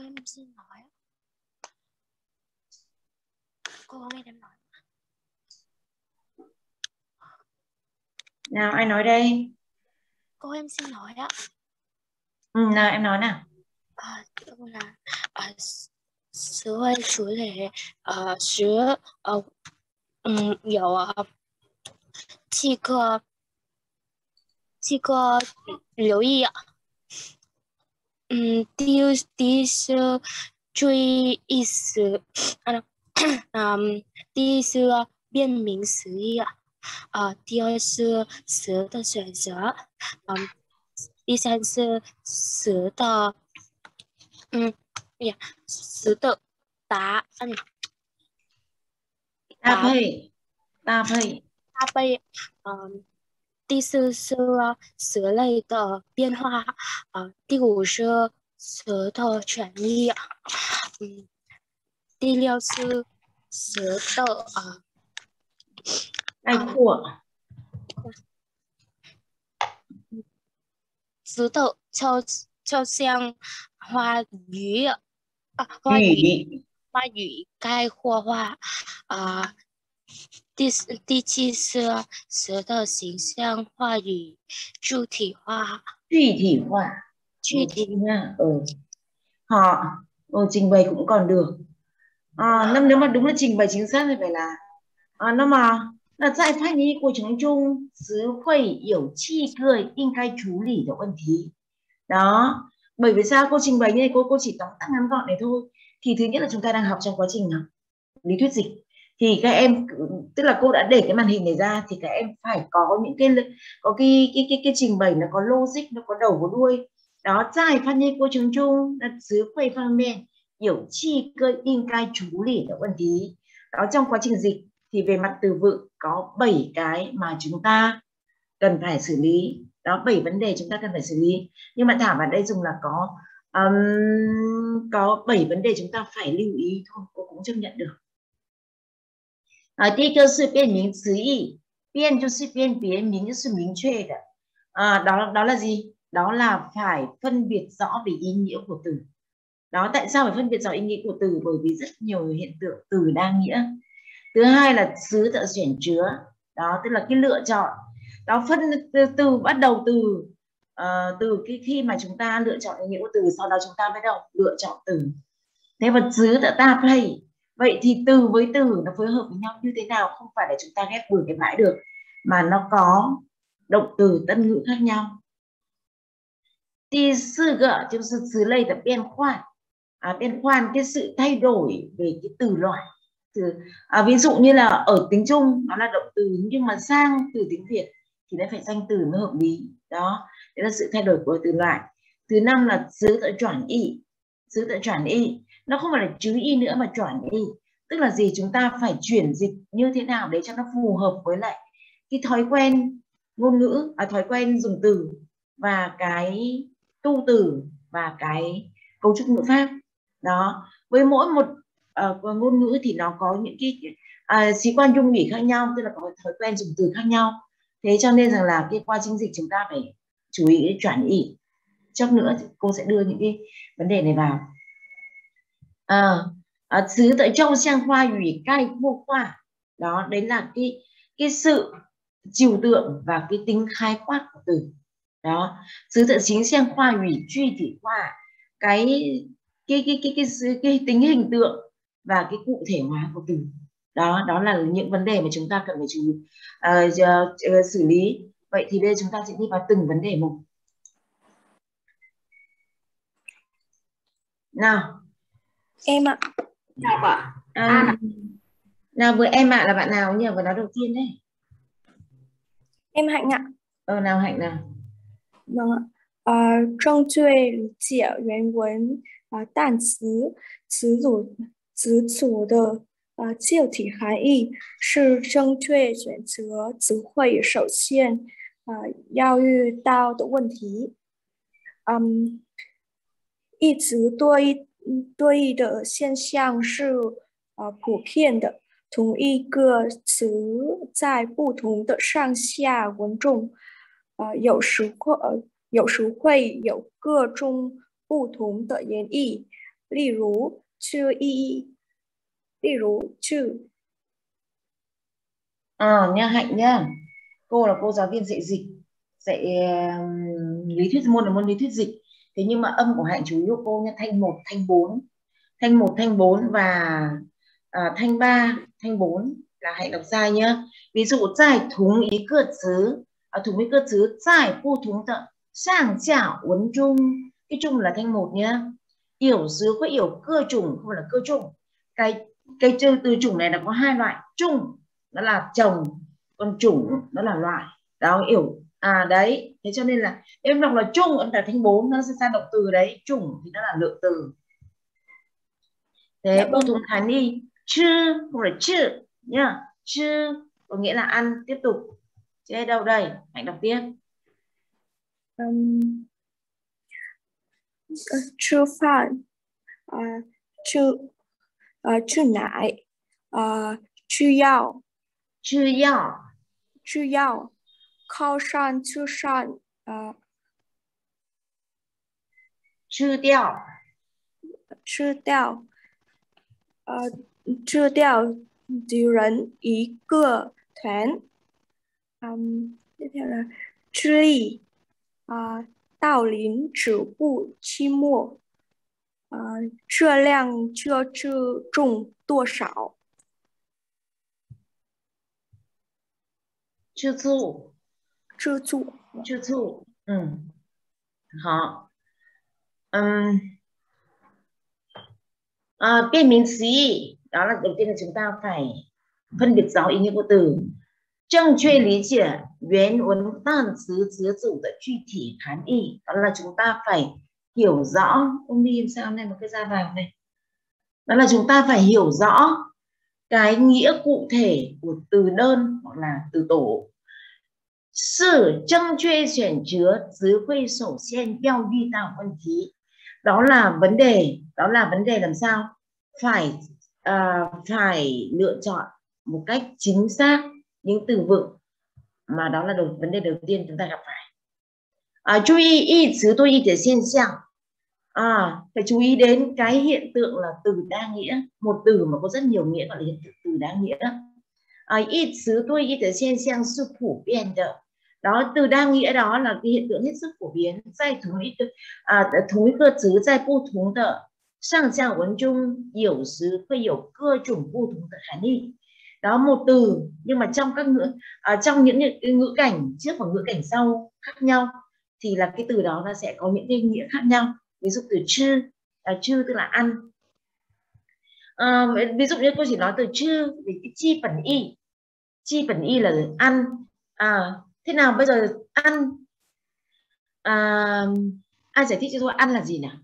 em xin lỗi. Cô không nghe em nói. Nào ai nói đây? Cô em xin lỗi ạ. Nào em nói nào. Cô là词汇处理时有这个留意啊。第一是注意意思，第一是辨明词义第二是词的选择，第三是词的词的答案搭配，第四是词类的变化，第五是词的权利，第六是词的概括， 词的抽象话语概括化第七是词的形象化与具体化。 họ trình bày cũng còn được. Nếu mà đúng là trình bày chính xác thì phải là那么那在翻译过程中词汇有7个应该处理的问题. Đó, bởi vì sao cô trình bày như này, cô chỉ tóm tắt ngắn gọn này thôi. Thì thứ nhất là chúng ta đang học trong quá trình lý thuyết dịch, thì các em tức là cô đã để cái màn hình này ra thì các em phải có những cái trình bày nó có logic, nó có đầu có đuôi. Đó, 在翻译过程中那词汇方面有7个应该处理的问题. Đó, trong quá trình dịch thì về mặt từ vựng có 7 cái mà chúng ta cần phải xử lý. Đó, 7 vấn đề chúng ta cần phải xử lý. Nhưng mà Thảo vào đây dùng là có 7 vấn đề chúng ta phải lưu ý thôi, cô cũng chấp nhận được. 第一个是辨明词义，辨就是辨别，明就是明确的。đó là gì? Đó là phải phân biệt rõ về ý nghĩa của từ. Đó, tại sao phải phân biệt rõ ý nghĩa của từ? Bởi vì rất nhiều hiện tượng từ đa nghĩa. Thứ hai là xứ tự chuyển chứa. Đó, tức là cái lựa chọn. Đó, phân từ bắt đầu từ cái khi mà chúng ta lựa chọn ý nghĩa của từ, sau đó chúng ta bắt đầu lựa chọn từ. Thế và xứ tự ta play. Vậy thì từ với từ nó phối hợp với nhau như thế nào? Không phải là chúng ta ghép bừa cái mãi được, mà nó có động từ tân ngữ khác nhau. 第四个就是词类的变换，变换 cái sự thay đổi về cái từ loại. Ví dụ như là ở tiếng Trung nó là động từ, nhưng mà sang từ tiếng Việt thì nó phải danh từ mới hợp lý. Đó, đấy là sự thay đổi của từ loại. Thứ năm là xứ tự chuyển y. Xứ tự chuyển y nó không phải là chứ y nữa mà chuyển y, tức là gì? Chúng ta phải chuyển dịch như thế nào để cho nó phù hợp với lại cái thói quen ngôn ngữ, thói quen dùng từ và cái tu từ và cái cấu trúc ngữ pháp. Đó, với mỗi một ngôn ngữ thì nó có những cái sĩ quan dung nghỉ khác nhau, tức là có thói quen dùng từ khác nhau. Thế cho nên rằng là cái qua chính dịch chúng ta phải chú ý đến chuyển ý. Chắc nữa thì cô sẽ đưa những cái vấn đề này vào. 词的抽象化与概括化. Đó, đấy là cái sự trừu tượng và cái tính khái quát của từ. Đó, xứ tự chính xem khoa ủy truy thị khoa, cái tính hình tượng và cái cụ thể hóa của từ. Đó là những vấn đề mà chúng ta cần phải xử lý. Vậy thì bây giờ chúng ta sẽ đi vào từng vấn đề một. Nào, em ạ. Nào ạ. Nào với em ạ, là bạn nào nhỉ? Vừa nói đầu tiên đấy. Em Hạnh ạ. Nào Hạnh nào. Vâng ạ. 正确理解原文单词词组的具体含义是正确选择词汇首先要遇到的问题。一词多义的现象是普遍的，同一个词在不同的上下文中有时会有各种不同的演绎， 例如去意，例如去。 Nha Hạnh nha. Cô là cô giáo viên dạy dịch, dạy lý thuyết, môn là môn lý thuyết dịch. Thế nhưng mà âm của Hạnh chủ yếu cô nha, thanh 1, thanh 4. Thanh 1, thanh 4 và thanh 3, thanh 4 là Hạnh đọc sai nhá. Ví dụ tại thúng ý cơ chứ, thúng ý cơ chứ tại bu thúng tận sang chảo uốn trung. Cái trung là thanh 1 nhá. Yểu xứ có yểu cơ trùng, không phải là cơ trùng. Cái từ chủng này là có 2 loại. Trung nó là chồng, còn chủng nó là loại. Đó, hiểu đấy. Thế cho nên là em đọc là chung ở thanh 4 nó sẽ ra động từ đấy, chủng thì nó là lượng từ. Thế bố thùng khán đi chư không phải chữ nhá, chư có nghĩa là ăn. Tiếp tục chế đâu đây, Hạnh đọc tiếp. Chư phạn, chư nải, chư yào, khao san, chư san, chư tiêu, chư tiêu几人一个团。接下来智力，道林止步期末，这辆车重多少？ chưa thu, Hả? Biên名词义, đó là đầu tiên là chúng ta phải phân biệt rõ ý nghĩa của từ. 正确理解原文单词词组的具体含义, đó là chúng ta phải hiểu rõ. Ông đi làm sao này một cái da vàng này, đó là chúng ta phải hiểu rõ cái nghĩa cụ thể của từ đơn hoặc là từ tổ. 是正确选择词汇首先要遇到问题, đó là vấn đề làm sao phải lựa chọn một cách chính xác những từ vựng mà đó là vấn đề đầu tiên chúng ta gặp phải. 注意意词多义的现象, phải chú ý đến cái hiện tượng là từ đa nghĩa, một từ mà có rất nhiều nghĩa gọi là hiện tượng từ đa nghĩa. 意词多义的现象是普遍的, đó từ đa nghĩa đó là cái hiện tượng hết sức phổ biến. 在同一个词在不同的上下文中有时会有各种不同的含义. Đó, một từ nhưng mà trong trong những ngữ cảnh trước và ngữ cảnh sau khác nhau thì là cái từ đó nó sẽ có những cái nghĩa khác nhau. Ví dụ từ chư tức là ăn. Ví dụ như cô chỉ nói từ chư về cái chi phần y là ăn. Thế nào bây giờ ăn, ai giải thích cho tôi ăn là gì nào?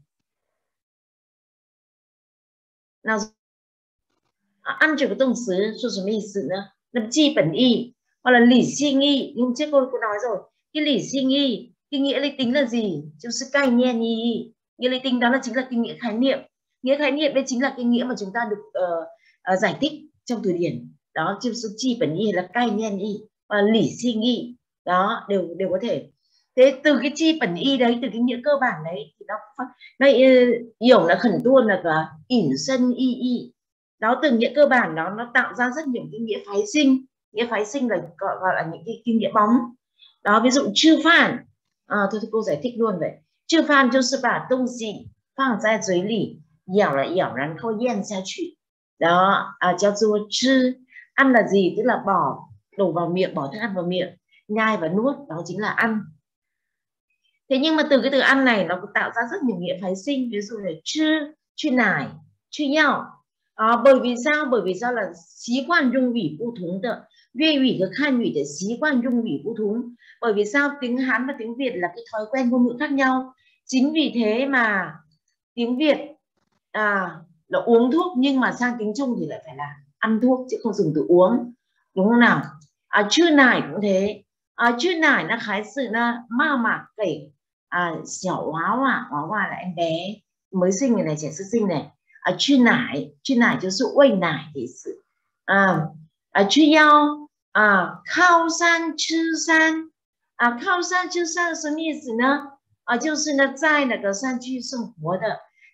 Nào, ăn chỉ có động từ là什么意思呢? Là chi phần y hoặc là lý sinh y. Nhưng trước cô nói rồi, cái lý sinh y, cái nghĩa lý tính là gì? Chứ sự cai nhiên y. Nghĩa lý tính đó là chính là cái nghĩa khái niệm. Nghĩa khái niệm đây chính là cái nghĩa mà chúng ta được giải thích trong từ điển. Đó, chứ sự chi phần y là cai nhiên y và lý sinh y. Đó, đều có thể. Thế từ cái chi phần y đấy, từ cái nghĩa cơ bản đấy thì nó hiểu là khẩn tuôn là cả ỉn sân y. Đó, từ nghĩa cơ bản đó nó tạo ra rất nhiều cái nghĩa phái sinh. Nghĩa phái sinh là gọi là những cái nghĩa bóng. Đó, ví dụ chư phản, thôi cô giải thích luôn vậy. Chư phản 就是把东西放在嘴里咬了咬然后咽下去. Đó,叫做 chư. Ăn là gì? Tức là đổ vào miệng, bỏ thức ăn vào miệng, nhai và nuốt, đó chính là ăn. Thế nhưng mà từ cái từ ăn này nó cũng tạo ra rất nhiều nghĩa phái sinh. Ví dụ là chư nải, chư yào. Bởi vì sao là xí quan dung ủy不同的, Việt ủy và Hàn ủy để xí quan dung ủy不同. Bởi vì sao tiếng Hán và tiếng Việt là cái thói quen ngôn ngữ khác nhau. Chính vì thế mà tiếng Việt là uống thuốc, nhưng mà sang tiếng Trung thì lại phải là ăn thuốc chứ không dùng từ uống, đúng không nào? Chư nải cũng thế. Chư nải là khái sự là ma mạc kể xẻo hóa hòa là em bé mới sinh này, trẻ sơ sinh này. Chư nải cho sự uây nải thì sự chư yao, khao san chư san. Khao san chư san là 什么意思呢？就是呢在那个山区生活的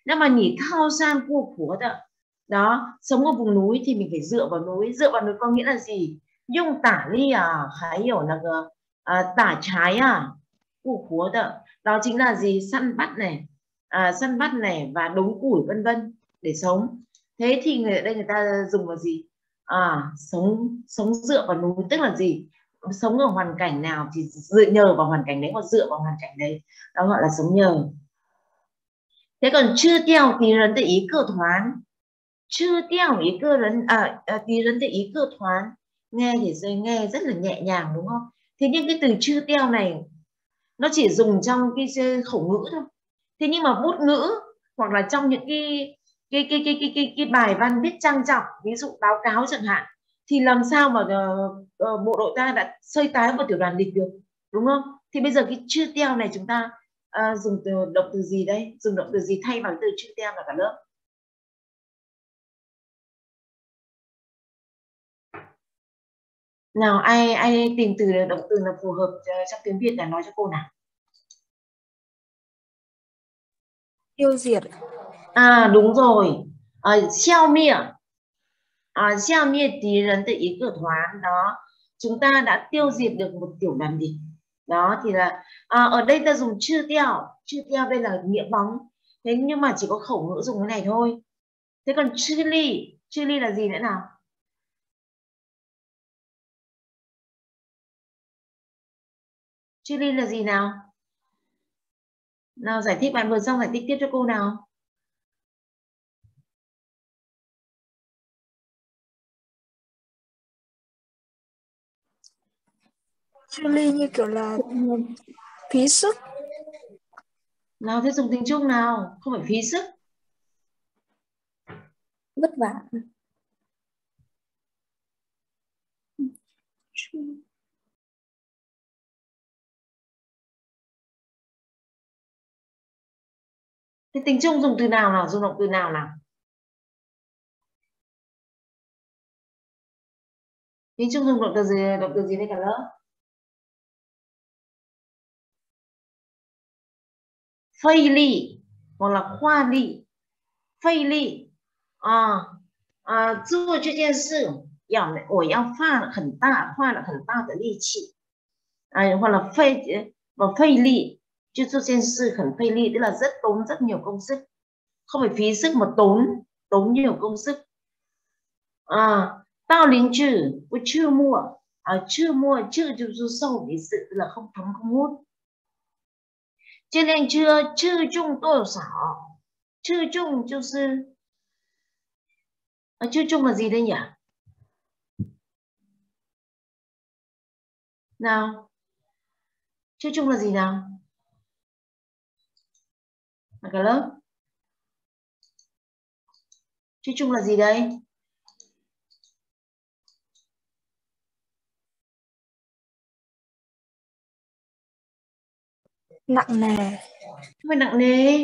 Nếu mà nhỉ thao san cua khúa đó, sống ở vùng núi thì mình phải dựa vào núi. Dựa vào núi có nghĩa là gì? Dùng tả ly à, hay hiểu là tả trái à, củ khúa đó chính là gì? Săn bắt này, săn bắt này và đốn củi vân vân để sống. Thế thì đây người ta dùng vào gì? Sống dựa vào núi tức là gì? Sống ở hoàn cảnh nào thì nhờ vào hoàn cảnh đấy, hoặc dựa vào hoàn cảnh đấy, đó gọi là sống nhờ. Thế còn chưa theo tí rấn tự ý cơ thoán, chưa theo ý cơ rấn tí rấn tự ý cơ thoán, nghe thì nghe rất là nhẹ nhàng đúng không? Thế nhưng cái từ chưa theo này nó chỉ dùng trong cái khẩu ngữ thôi. Thế nhưng mà bút ngữ hoặc là trong những cái bài văn viết trang trọng, ví dụ báo cáo chẳng hạn, thì làm sao mà bộ đội ta đã xơi tái một tiểu đoàn địch được, đúng không? Thì bây giờ cái chưa theo này chúng ta dùng động từ gì đây? Dùng động từ gì thay bằng từ chưa theo là cả lớp? Nào ai tìm từ động từ là phù hợp trong tiếng Việt là nói cho cô nào. Tiêu diệt. Đúng rồi. Xiao mie tí rấn tự ý cửa thoán đó, chúng ta đã tiêu diệt được một tiểu đoàn địch. Đó thì là ở đây ta dùng chưa theo đây là nghĩa bóng, thế nhưng mà chỉ có khẩu ngữ dùng cái này thôi. Thế còn chili là gì nữa nào? Chili là gì nào? Nào giải thích, bạn vừa xong giải thích tiếp cho cô nào. Chili như kiểu là phí sức. Nào thế dùng tiếng Trung nào, không phải phí sức. Vất vả. Thế tiếng Trung dùng từ nào nào, dùng động từ nào nào? Tiếng Trung dùng động từ gì đây cả lớp? Phây ly hoặc là khoa ly. Phây ly 做这件事我要花了很大的力气，或者费力，就做件事很费力，tức là rất tốn rất nhiều công sức, không phải phí sức mà tốn nhiều công sức. Tao lính trừ tôi chưa mua chưa sâu vì sự là không thấm không hút. Cho nên chưa chung多少，chưa chung 就是chưa chung là gì đây nhỉ? Nào, chưa chung là gì nào? Cả lớp. Chưa chung là gì đây? Nặng nề. Không phải nặng nề.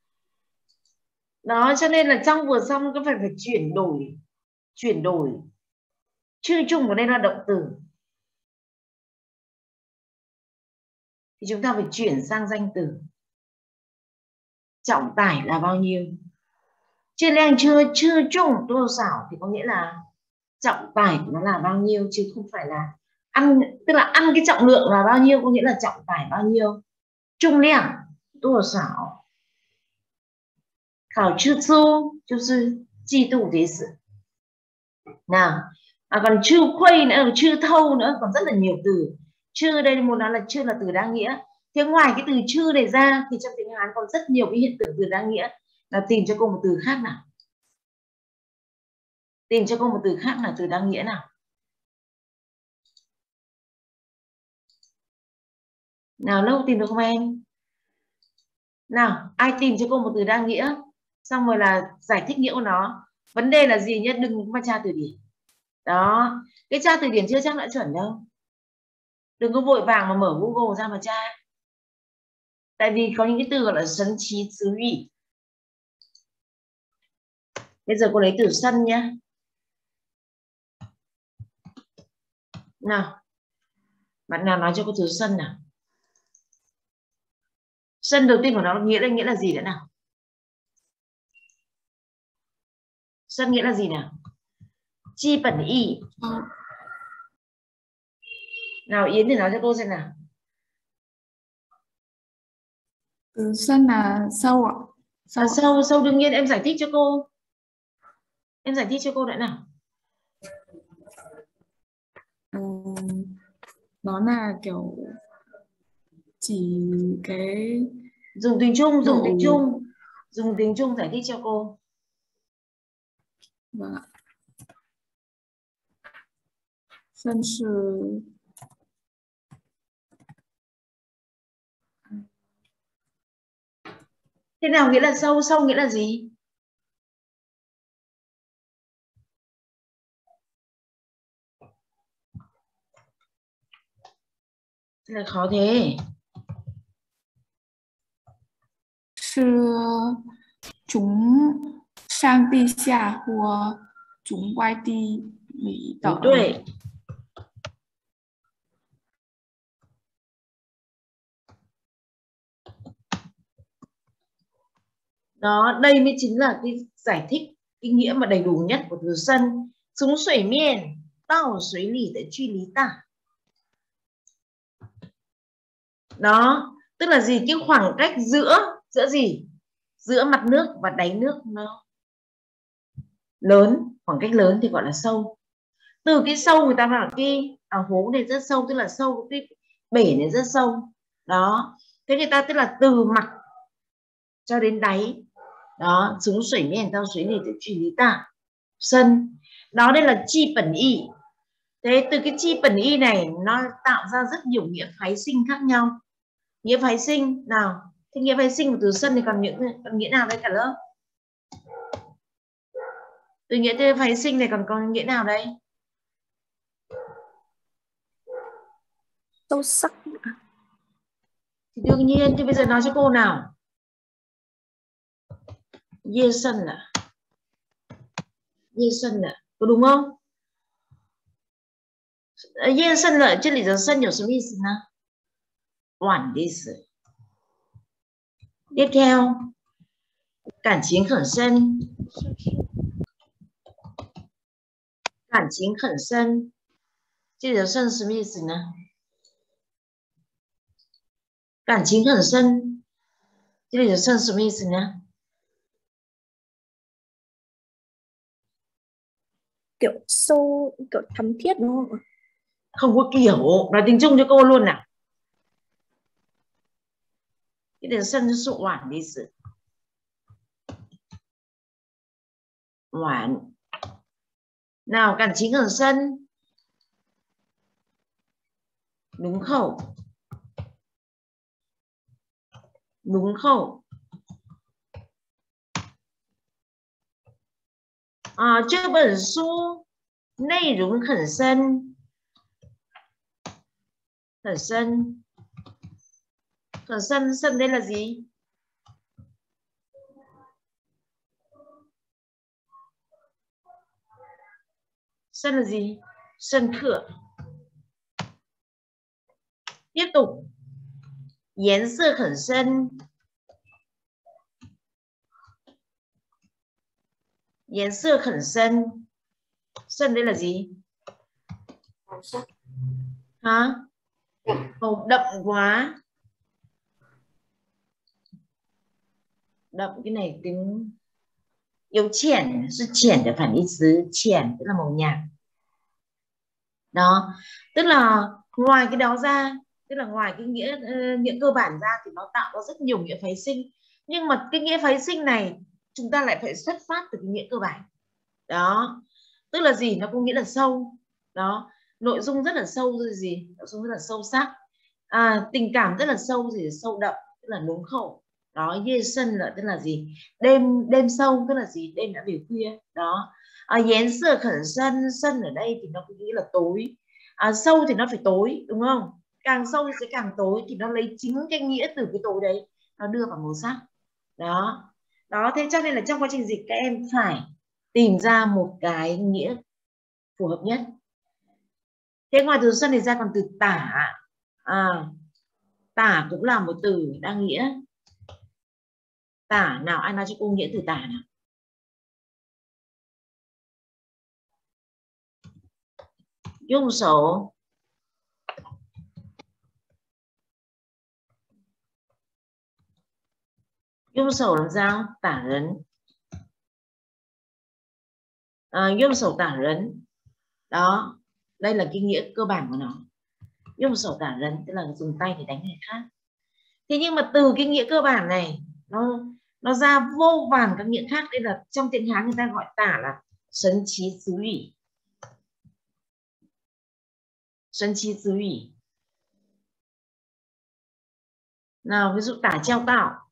Đó, cho nên là trong vừa xong có phải chuyển đổi. Chưa chung ở đây là động từ. Thì chúng ta phải chuyển sang danh từ. Trọng tải là bao nhiêu? Chưa lên chưa chung多少thì có nghĩa là trọng tải của nó là bao nhiêu, chứ không phải là tức là ăn cái trọng lượng là bao nhiêu, có nghĩa là trọng tải bao nhiêu. Trung lượng 多少 考吃醋就是嫉妒的意思。nào còn chưa khuây nữa, chưa thâu nữa, còn rất là nhiều từ. Chưa đây một là chưa là từ đa nghĩa. Thế ngoài cái từ chưa này ra thì trong tiếng Hán còn rất nhiều cái hiện tượng từ đa nghĩa. Là tìm cho cô một từ khác nào. Tìm cho cô một từ khác là từ đa nghĩa nào. Nào lâu tìm được không em? Nào, ai tìm cho cô một từ đa nghĩa, xong rồi là giải thích nghĩa của nó. Vấn đề là gì nhé, đừng mà tra từ điển. Đó, cái tra từ điển chưa chắc đã chuẩn đâu. Đừng có vội vàng mà mở Google ra mà tra. Tại vì có những cái từ gọi là sấn trí xứ ủy. Bây giờ cô lấy từ sân nhé. Nào, bạn nào nói cho cô từ sân nào. Sân đầu tiên của nó nghĩa là gì nữa nào? Sân nghĩa là gì nào? Chi bẩn y. Nào Yến thì nói cho cô xem nào. Từ sân là sâu ạ. Sâu đương nhiên, em giải thích cho cô. Em giải thích cho cô đã nào. Nó là kiểu chỉ cái dùng tiếng Trung giải thích cho cô. Vâng ạ. Sân sự thế nào nghĩa là sâu? Sâu nghĩa là gì? Thế là khó thế. 是从上地下或从外地里的。 对。Đó, đây mới chính là cái giải thích cái nghĩa mà đầy đủ nhất của từ sân. Xuống水面到水里的距离大. Đó, tức là gì? Cái khoảng cách giữa gì? Giữa mặt nước và đáy nước nó lớn, khoảng cách lớn thì gọi là sâu. Từ cái sâu người ta bảo cái hố này rất sâu, tức là sâu, cái bể này rất sâu. Đó, thế người ta tức là từ mặt cho đến đáy. Đó, xuống水面到水里的距离大. Sân. Đó, đây là chi bẩn y. Thế từ cái chi bẩn y này nó tạo ra rất nhiều nghĩa phái sinh khác nhau. Nghĩa phái sinh nào? Thế nghĩa phái sinh của từ sân thì còn nghĩa nào đây cả lớp? Từ nghĩa phái sinh này còn có nghĩa nào đây? Sâu sắc. Thì đương nhiên, thì bây giờ nói cho cô nào. Dê sân à? Dê sân à? Có đúng không? Dê sân là 这里的sân有什么意思呢？晚的意思。tiếp theo, cảm情很深. Cảm情很深，这里的深什么意思呢？感情很深，这里的深什么意思呢？ Kiểu sâu, kiểu thắm thiết đúng không? Không có kiểu, nói tiếng Trung cho cô luôn nào. Cái từ sân是晚的意思。晚。nào, cảm情很深. Đúng không? Đúng không? À, 这本书内容很深。很深。很深, sân đây là gì? Sân là gì? Sân khựa. Tiếp tục. 颜色很深. 颜色很深. Sân đây là gì? Hả? Màu đậm quá. Đậm cái này tính yếu triển, là triển để phản义词, triển tức là màu nhạt. Đó, tức là ngoài cái đó ra, tức là ngoài cái nghĩa cơ bản ra thì nó tạo ra rất nhiều nghĩa phái sinh. Nhưng mà cái nghĩa phái sinh này chúng ta lại phải xuất phát từ cái nghĩa cơ bản. Đó, tức là gì? Nó có nghĩa là sâu. Đó, nội dung rất là sâu rồi gì? Nội dung rất là sâu sắc. Tình cảm rất là sâu gì? Sâu đậm, tức là núng khẩu. Đó, dê sân là tức là gì? Đêm sâu tức là gì? Đêm đã về khuya. Đó. Yến sơ khẩn sân, sân ở đây thì nó có nghĩa là tối. Sâu thì nó phải tối, đúng không? Càng sâu thì sẽ càng tối, thì nó lấy chính cái nghĩa từ cái tối đấy nó đưa vào màu sắc. Đó. Đó, thế cho nên là trong quá trình dịch các em phải tìm ra một cái nghĩa phù hợp nhất. Thế ngoài từ sân thì ra còn từ tả. Tả cũng là một từ đa nghĩa. Tả nào, ai nói cho cô nghĩa từ tả nào? 用手làm sao tả rấn,用手tả rấn đó, đây là cái nghĩa cơ bản của nó. Dùng手tả rấn tức là dùng tay để đánh người khác. Thế nhưng mà từ cái nghĩa cơ bản này nó ra vô vàn các nghĩa khác. Đây là trong tiếng Hán người ta gọi tả là sấn trí xứ ủy. Sấn trí xứ ủy. Nào ví dụ tả treo tảo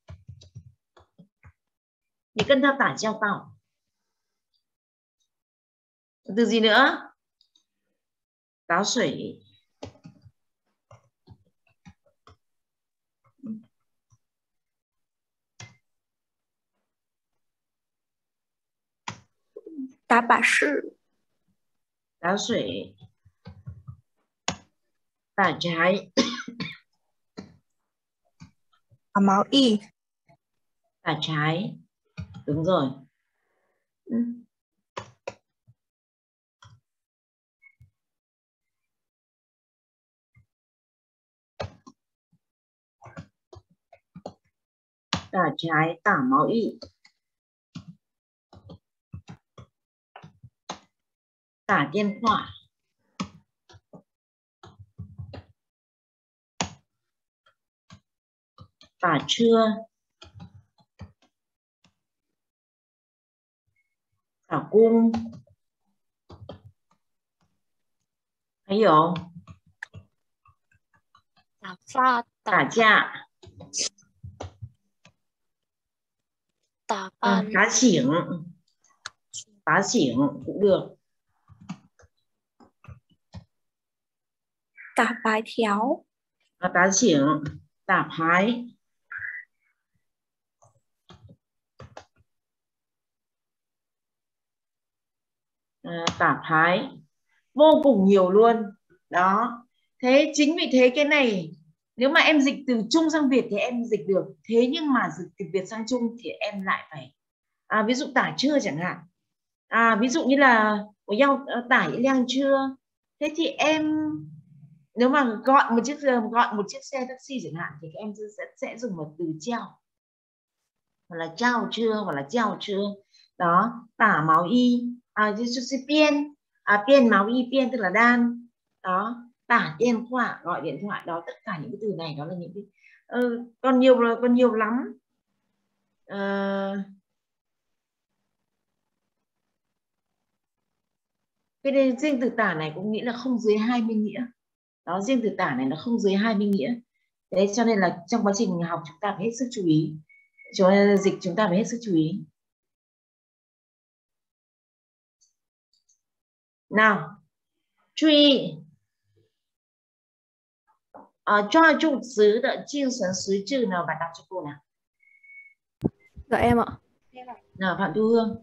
thì cân theo tả treo tảo. Từ gì nữa? Táo sủy. Tả bả sự. Táo sủy. Tả trái. Tả máu y. Tả trái. Đúng rồi. Tả trái, tả máu y. Tả tiên họa. Tả trưa. Tả cung. Thấy hiểu? Tả pha, Tả chạ. tả ban. Tá xỉng. Tá xỉng cũng được. Tả bái théo. Tá xỉng. Tả phái. Tả phái. Vô cùng nhiều luôn. Đó. Thế chính vì thế cái này nếu mà em dịch từ Trung sang Việt thì em dịch được. Thế nhưng mà dịch từ Việt sang Trung thì em lại phải ví dụ tả trưa chẳng hạn. Ví dụ như là của nhau tả leng trưa. Thế thì em nếu mà gọi một chiếc xe taxi chẳng hạn thì các em sẽ dùng một từ treo. Hoặc là trao trưa, hoặc là treo trưa. Đó, tả máu y, biên, biên máu y, biên tức là đan. Đó, tả điện thoại, gọi điện thoại. Đó, tất cả những cái từ này đó là những cái còn nhiều lắm. Cái này, riêng từ tả này cũng nghĩ là không dưới 20 nghĩa. Đó, riêng từ tả này nó không dưới 20 nghĩa. Đấy, cho nên là trong quá trình học chúng ta phải hết sức chú ý. Dịch chúng ta phải hết sức chú ý. Nào, chú ý. Cho trụ xứ的精神实质 nào bạn đọc cho cô nào. Dạ em ạ. Nào Phạm Thu Hương.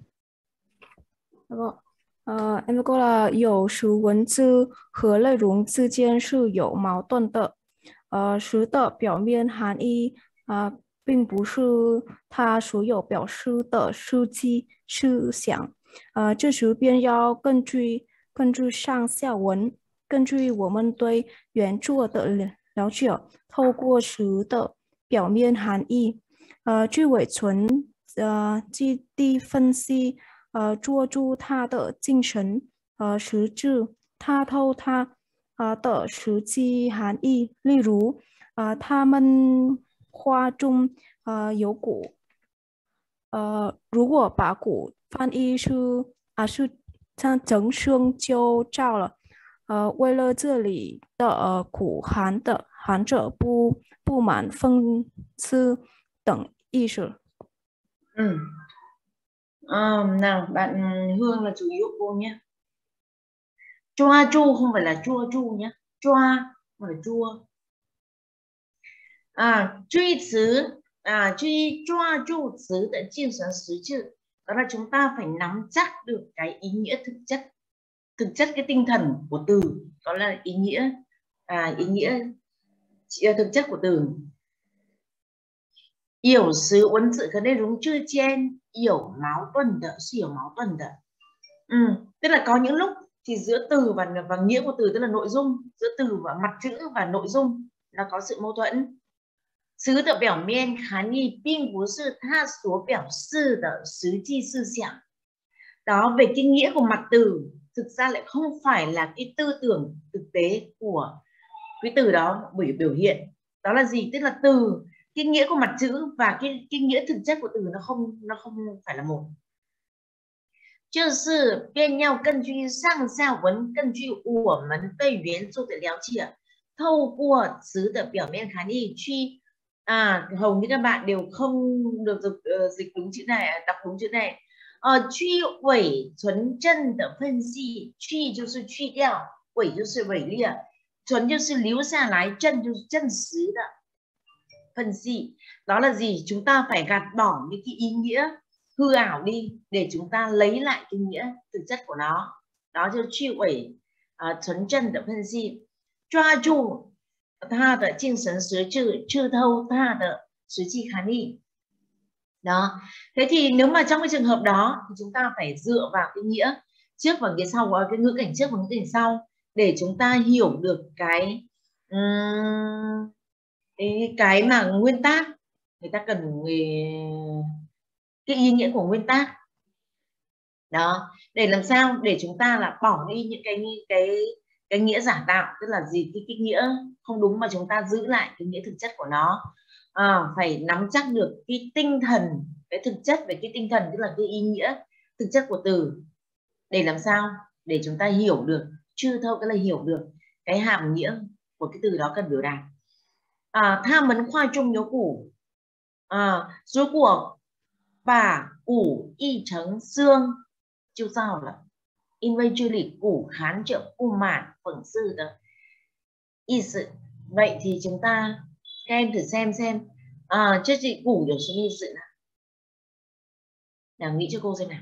Em cô là 有时文字和内容之间是有矛盾的。时的表面含义并不是它所有表示的实际思想。这时便要根据上下文，根据我们对原作的了解，透过时的表面含义，去伪存基地分析。捉住它的精神实质，探透它的实际含义。例如，他们话中有鼓，如果把鼓翻译是像整声就照了。为了这里的苦含着不满、讽刺等意思。 Nào bạn Hương là chủ yếu cô nhé. Choa chu không phải là chua chu nhé. Choa mà là chua. Truy xứ, truy choa chu xứ tại chiên sản xứ chứ. Đó là chúng ta phải nắm chắc được cái ý nghĩa thực chất cái tinh thần của từ. Đó là ý nghĩa thực chất của từ. Hiểu xứ uốn sự cái内容之间有矛盾的，是有矛盾的。Tức là có những lúc thì giữa từ và nghĩa của từ tức là nội dung, giữa từ và mặt chữ và nội dung là có sự mâu thuẫn. 词的表面含义并不是它所表示的实际思想. Đó, về cái nghĩa của mặt từ thực ra lại không phải là cái tư tưởng thực tế của cái từ đó biểu hiện. Đó là gì? Tức là từ cái nghĩa của mặt chữ và cái nghĩa thực chất của từ nó không phải là một. 就是便要根据上下文，根据我们对原著的了解，透过词的表面含义去hầu như các bạn đều không được dịch đúng chữ này, đọc đúng chữ này. 去伪纯正的分析，去就是去掉，伪就是伪劣，纯就是留下来，正就是真实的分析. Đó là gì? Chúng ta phải gạt bỏ những cái ý nghĩa hư ảo đi để chúng ta lấy lại cái nghĩa thực chất của nó. Đó就是去伪纯正的分析，抓住它的精神实质，吃透它的实际含义. Đó. Thế thì nếu mà trong cái trường hợp đó thì chúng ta phải dựa vào cái nghĩa trước và nghĩa sau, cái ngữ cảnh trước và ngữ cảnh sau để chúng ta hiểu được cái mà nguyên tác người ta cần cái ý nghĩa của nguyên tác. Đó, để làm sao để chúng ta là bỏ đi những cái nghĩa giả tạo, tức là gì, cái nghĩa không đúng mà chúng ta giữ lại cái nghĩa thực chất của nó. Phải nắm chắc được cái tinh thần, cái thực chất về cái tinh thần, tức là cái ý nghĩa thực chất của từ, để làm sao để chúng ta hiểu được, chưa thâu cái là hiểu được cái hàm nghĩa của cái từ đó cần biểu đạt. 他们画中有骨如果把骨译成xương 就糟了，因为这里骨含着不满讽刺的意思. Vậy thì chúng ta các em thử xem这里骨有什么意思呢? Nào nghĩ cho cô xem nào.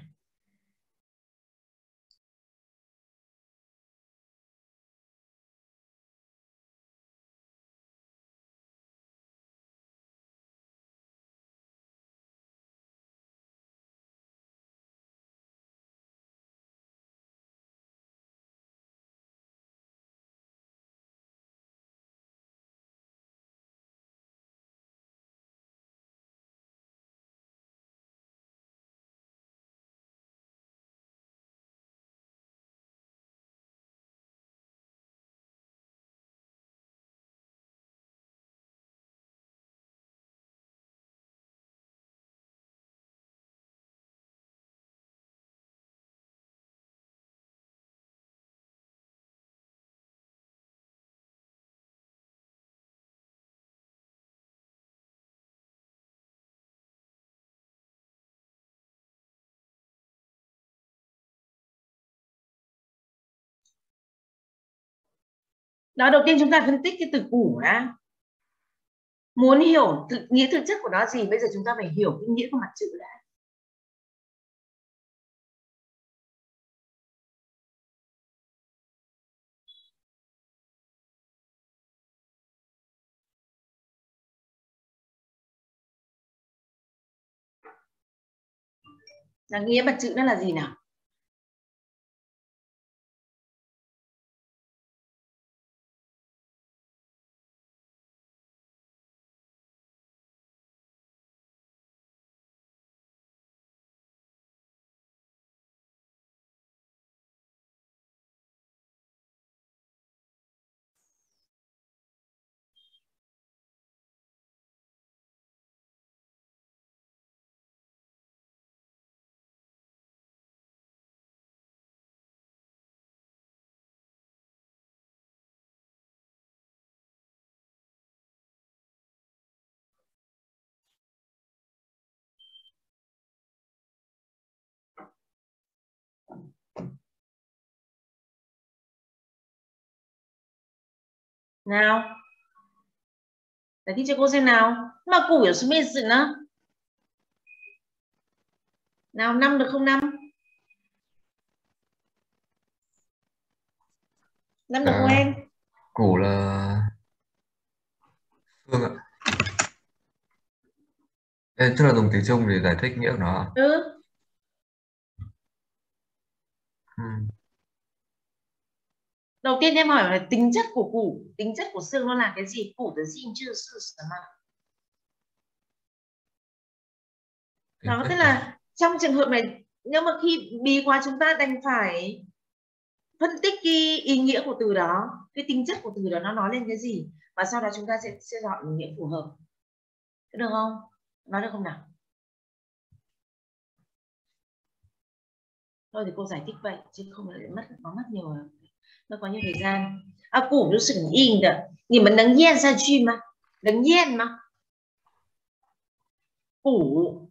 Đó, đầu tiên chúng ta phân tích cái từ củ đã. Muốn hiểu nghĩa thực chất của nó gì, bây giờ chúng ta phải hiểu cái nghĩa của mặt chữ đã. Là nghĩa mặt chữ nó là gì nào? Nào, giải thích cho cô xem nào. Mà củ hiểu số mấy sự nữa. Nào, 5 được không 5? 5 được không em? Củ là phương ạ. Tức là dùng tiếng Trung để giải thích nghĩa của nó à? Đầu tiên em hỏi là tính chất của củ, tính chất của xương nó là cái gì? Củ的性质是什么？ Đó, tức là trong trường hợp này nếu mà khi bí quá chúng ta đành phải phân tích cái ý nghĩa của từ đó, cái tính chất của từ đó nó nói lên cái gì, và sau đó chúng ta sẽ chọn ý nghĩa phù hợp. Được không? Nói được không nào? Thôi thì cô giải thích vậy chứ không lại mất nhiều, nó có nhiều thời gian. Củ nó sừng in的，你们能咽下去吗？能咽吗？ Củ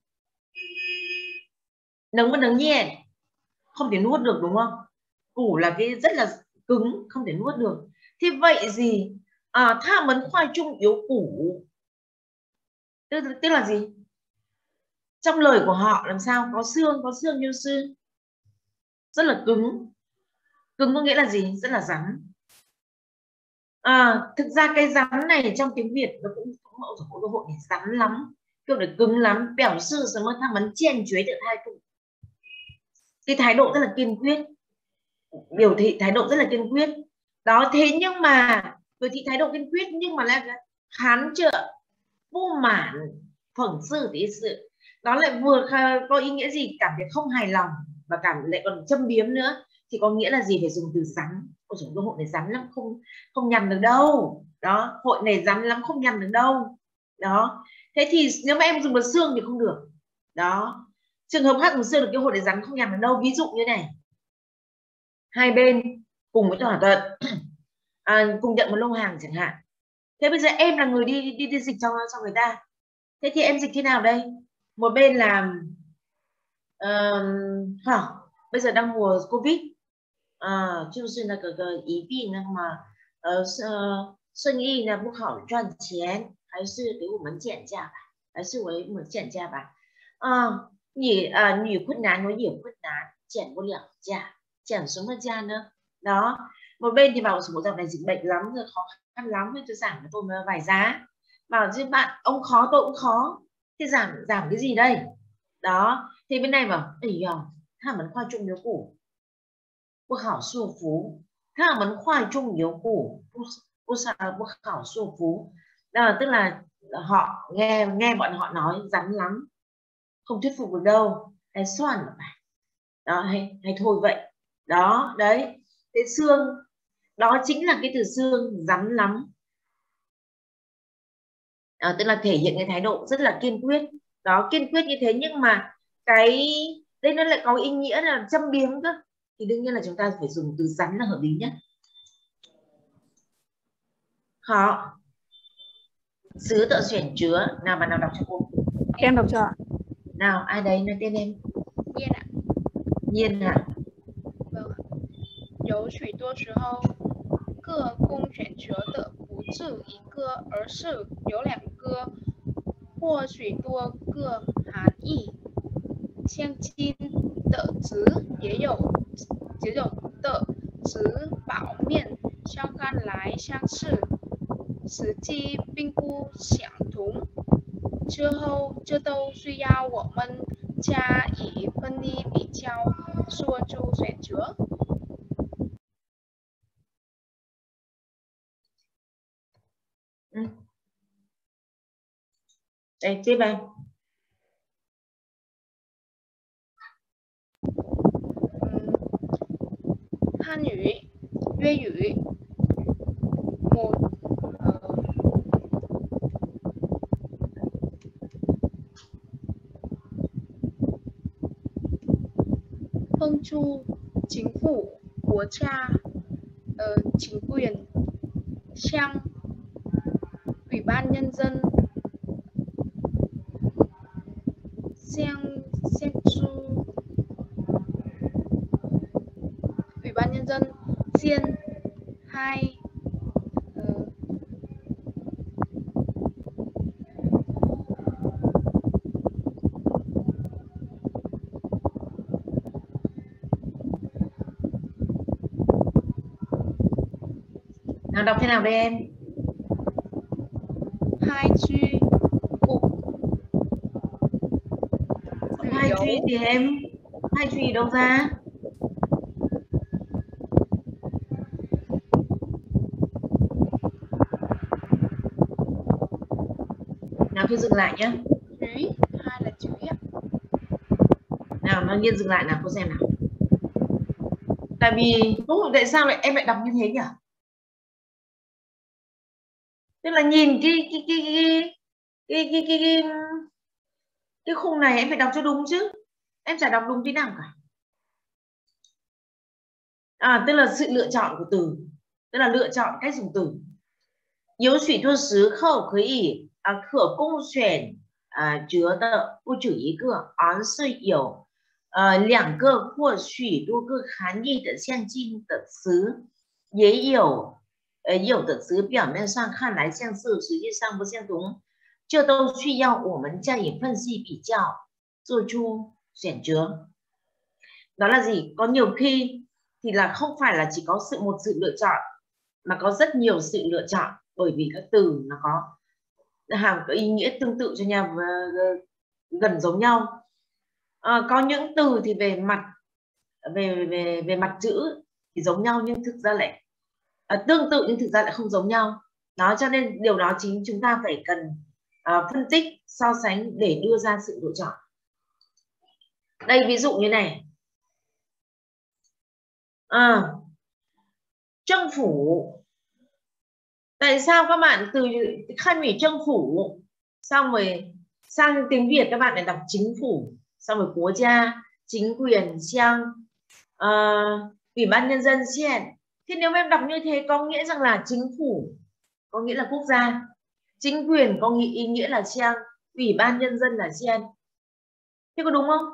nấng nhẹ, không thể nuốt được đúng không? Củ là cái rất là cứng, không thể nuốt được. Thì vậy gì? Tha mấn khoai trung yếu củ, tức là gì? Trong lời của họ làm sao có xương như sư, rất là cứng. Cứng có nghĩa là gì? Rất là rắn. Thực ra cái rắn này trong tiếng Việt nó cũng mẫu của cơ hội rắn lắm, kiểu là cứng lắm. Biểu sư sớm tha mấn chen chuối được hai tụ, cái thái độ rất là kiên quyết, biểu thị thái độ rất là kiên quyết đó. Thế nhưng mà biểu thị thái độ kiên quyết nhưng mà là khán trợ vô mãn phỏng sự ý sự, nó lại vừa có ý nghĩa gì? Cảm thấy không hài lòng và lại còn châm biếm nữa, thì có nghĩa là gì? Phải dùng từ rắn. Ôi dồi, cái hội này rắn lắm, không nhầm được đâu đó. Hội này rắn lắm, không nhầm được đâu đó. Thế thì nếu mà em dùng một xương thì không được đó. Trường hợp khác dùng xương được, cái hội này rắn không nhầm được đâu. Ví dụ như này, hai bên cùng với thỏa thuận cùng nhận một lô hàng chẳng hạn. Thế bây giờ em là người đi dịch cho người ta. Thế thì em dịch thế nào đây? Một bên làm bây giờ đang mùa Covid, 就是那个疫病那么生意呢不好赚钱，还是给我们减价吧，还是为我们减价吧。女困难我也困难，减不了价，减什么价呢？đó. Một bên thì bảo một dạo này dịch bệnh lắm rồi, khó khăn lắm nên tôi giảm cho tôi vài giá. Bảo chứ bạn ông khó tôi cũng khó, thì giảm cái gì đây đó. Thì bên này bảo他们快中牛股不好束缚，他们快中牛股不好束缚. Đó, tức là họ nghe bọn họ nói rắn lắm, không thuyết phục được đâu, hay xoan đó, hay thôi vậy đó. Đấy, cái xương đó chính là cái từ xương, rắn lắm. Tức là thể hiện cái thái độ rất là kiên quyết đó, kiên quyết như thế. Nhưng mà cái đây nó lại có ý nghĩa là châm biếm cơ, thì đương nhiên là chúng ta phải dùng từ rắn là hợp lý nhất. Khó. Sứ tự chuyển chứa. Nào bạn nào đọc cho cô? Em đọc cho ạ. Nào, ai đấy nói tên em? Nhiên ạ. Nhiên hả? Vâng. 有许多时候各供选择的不是一个，而是有两个或许多个含义相近的词，也有的词表面上看来相似，实际并不相同。这都需要我们加以分析比较，做出选择。 Đây, tiếp đây. Hàn ngữ, Việt ngữ, một phân chu chính phủ, quốc gia, chính quyền, sang ủy ban nhân dân, xem chu ủy ban nhân dân, riêng hai Nào đọc thế nào đây em? hai truy cục. Hai truy thì em, hai truy đâu ra? Nhiên dừng lại nhé. Chửi, hai là chửi ạ. Nào, nó Nhiên dừng lại nào, cô xem nào. Tại vì tại sao lại em lại đọc như thế nhỉ? Tức là nhìn cái khung này em phải đọc cho đúng chứ. Em chả đọc đúng tí nào cả. Tức là sự lựa chọn của từ, tức là lựa chọn cách dùng từ. 有许多时候可以可供选择的不止一个，而是有两个或许多个含义的相近的词，也有有的词表面上看来相似，实际上不相同，这都需要我们加以分析比较，做出选择。Đó là gì? Có nhiều khi thì là không phải là chỉ có một sự lựa chọn, mà có rất nhiều sự lựa chọn, bởi vì các từ nó có hàm có ý nghĩa tương tự cho nhau và gần giống nhau. Có những từ thì về mặt về mặt chữ thì giống nhau nhưng thực ra lại tương tự nhưng thực ra lại không giống nhau. Đó, cho nên điều đó chính chúng ta phải cần phân tích, so sánh để đưa ra sự lựa chọn. Đây ví dụ như này.政phủ. Tại sao các bạn từ khăn mỹ政phủ xong rồi sang tiếng Việt các bạn lại đọc chính phủ, xong rồi quốc gia, chính quyền, xiang, ủy ban nhân dân, xian. Thì nếu em đọc như thế có nghĩa rằng là chính phủ có nghĩa là quốc gia, chính quyền có ý nghĩa là xiang, ủy ban nhân dân là xian. Thế có đúng không?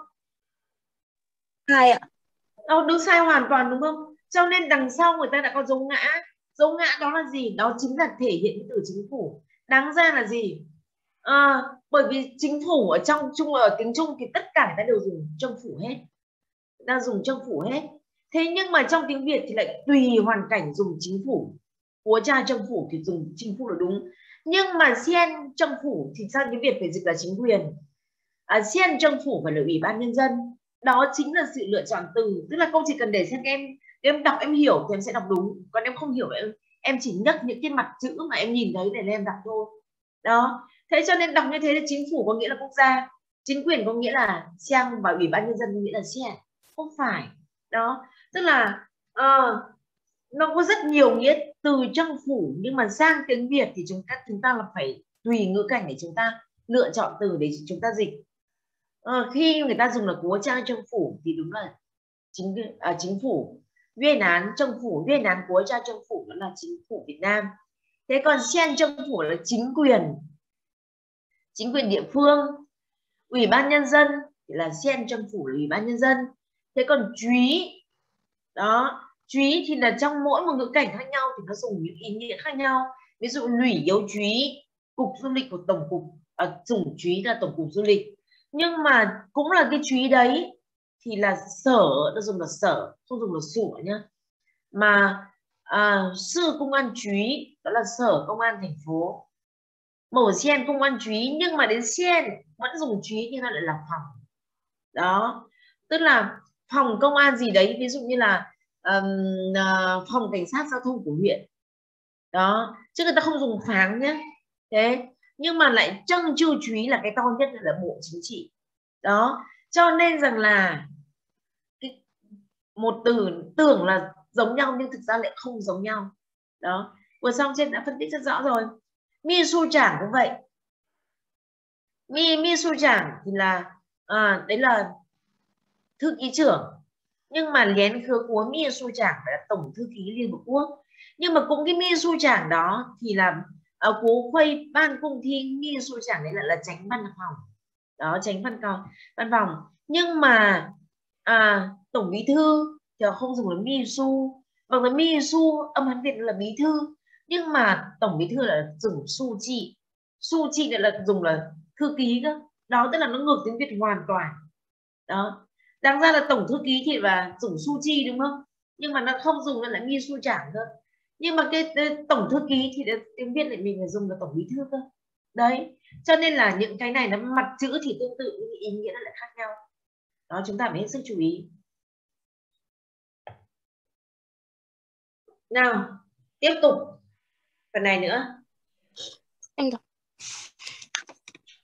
Hai ạ. Đúng sai hoàn toàn đúng không? Cho nên đằng sau người ta đã có dấu ngã. Dấu ngã đó là gì? Đó chính là thể hiện cái từ chính phủ. Đáng ra là gì? Bởi vì chính phủ ở trong ở tiếng Trung thì tất cả người ta đều dùng政phủ hết, ta dùng政phủ hết. Thế nhưng mà trong tiếng Việt thì lại tùy hoàn cảnh dùng chính phủ. Quốc gia政phủ thì dùng chính phủ là đúng, nhưng mà xiên政phủ thì sang tiếng Việt phải dịch là chính quyền, xiên政phủ phải là ủy ban nhân dân. Đó chính là sự lựa chọn từ. Tức là cô chỉ cần để xem em đọc em hiểu thì em sẽ đọc đúng, còn em không hiểu em chỉ nhắc những cái mặt chữ mà em nhìn thấy để em đọc thôi. Đó, thế cho nên đọc như thế là chính phủ có nghĩa là quốc gia, chính quyền có nghĩa là xiang và ủy ban nhân dân có nghĩa là xiên. Không phải. Đó, tức là nó có rất nhiều nghĩa từ政phủ, nhưng mà sang tiếng Việt thì chúng ta là phải tùy ngữ cảnh để chúng ta lựa chọn từ để chúng ta dịch. Khi người ta dùng là quốc gia政phủ thì đúng là chính phủ. Việt Nam政phủ, Việt Nam quốc gia政phủ đó là chính phủ Việt Nam. Thế còn xiên政phủ là chính quyền địa phương. Ủy ban nhân dân thì là xiên政phủ là ủy ban nhân dân. Thế còn chúy đó, chúy thì là trong mỗi một ngữ cảnh khác nhau thì nó dùng những ý nghĩa khác nhau. Ví dụ lủy yếu chúy, cục du lịch của tổng cục, dùng chúy là tổng cục du lịch, nhưng mà cũng là cái chúy đấy thì là sở, nó dùng là sở, không dùng là sủa nhá. Mà sư công an chúy đó là sở công an thành phố. Mổ xiên công an chúy, nhưng mà đến xiên vẫn dùng chúy nhưng nó lại là phòng. Đó, tức là phòng công an gì đấy, ví dụ như là phòng cảnh sát giao thông của huyện. Đó, chứ người ta không dùng pháng nhé. Thế nhưng mà lại trân chiêu chúy là cái to nhất là bộ chính trị. Đó, cho nên rằng là một từ tưởng là giống nhau nhưng thực ra lại không giống nhau. Đó, vừa xong trên đã phân tích rất rõ rồi. Mi su trưởng cũng vậy. Mi su trưởng thì là đấy là thư ký trưởng, nhưng mà lén khứa của mi su trưởng phải là tổng thư ký Liên Hợp Quốc. Nhưng mà cũng cái mi su trưởng đó thì là cố khuây ban công thi mi su trưởng đấy là tránh văn phòng. Đó, tránh văn phòng. Nhưng mà tổng bí thư thì không dùng là mi su, hoặc là mi su âm Hán Việt là bí thư, nhưng mà tổng bí thư là dùng su chi. Su chi là dùng là thư ký cơ. Đó, tức là nó ngược tiếng Việt hoàn toàn. Đó, đáng ra là tổng thư ký thì là dùng su chi đúng không, nhưng mà nó không dùng là mi su trưởng cơ. Nhưng mà cái tổng thư ký thì tiếng Việt lại mình phải dùng là tổng bí thư cơ. Đấy, cho nên là những cái này nó mặt chữ thì tương tự nhưng ý nghĩa nó lại khác nhau. Đó, chúng ta phải hết sức chú ý. Nào, tiếp tục phần này nữa. Em đọc.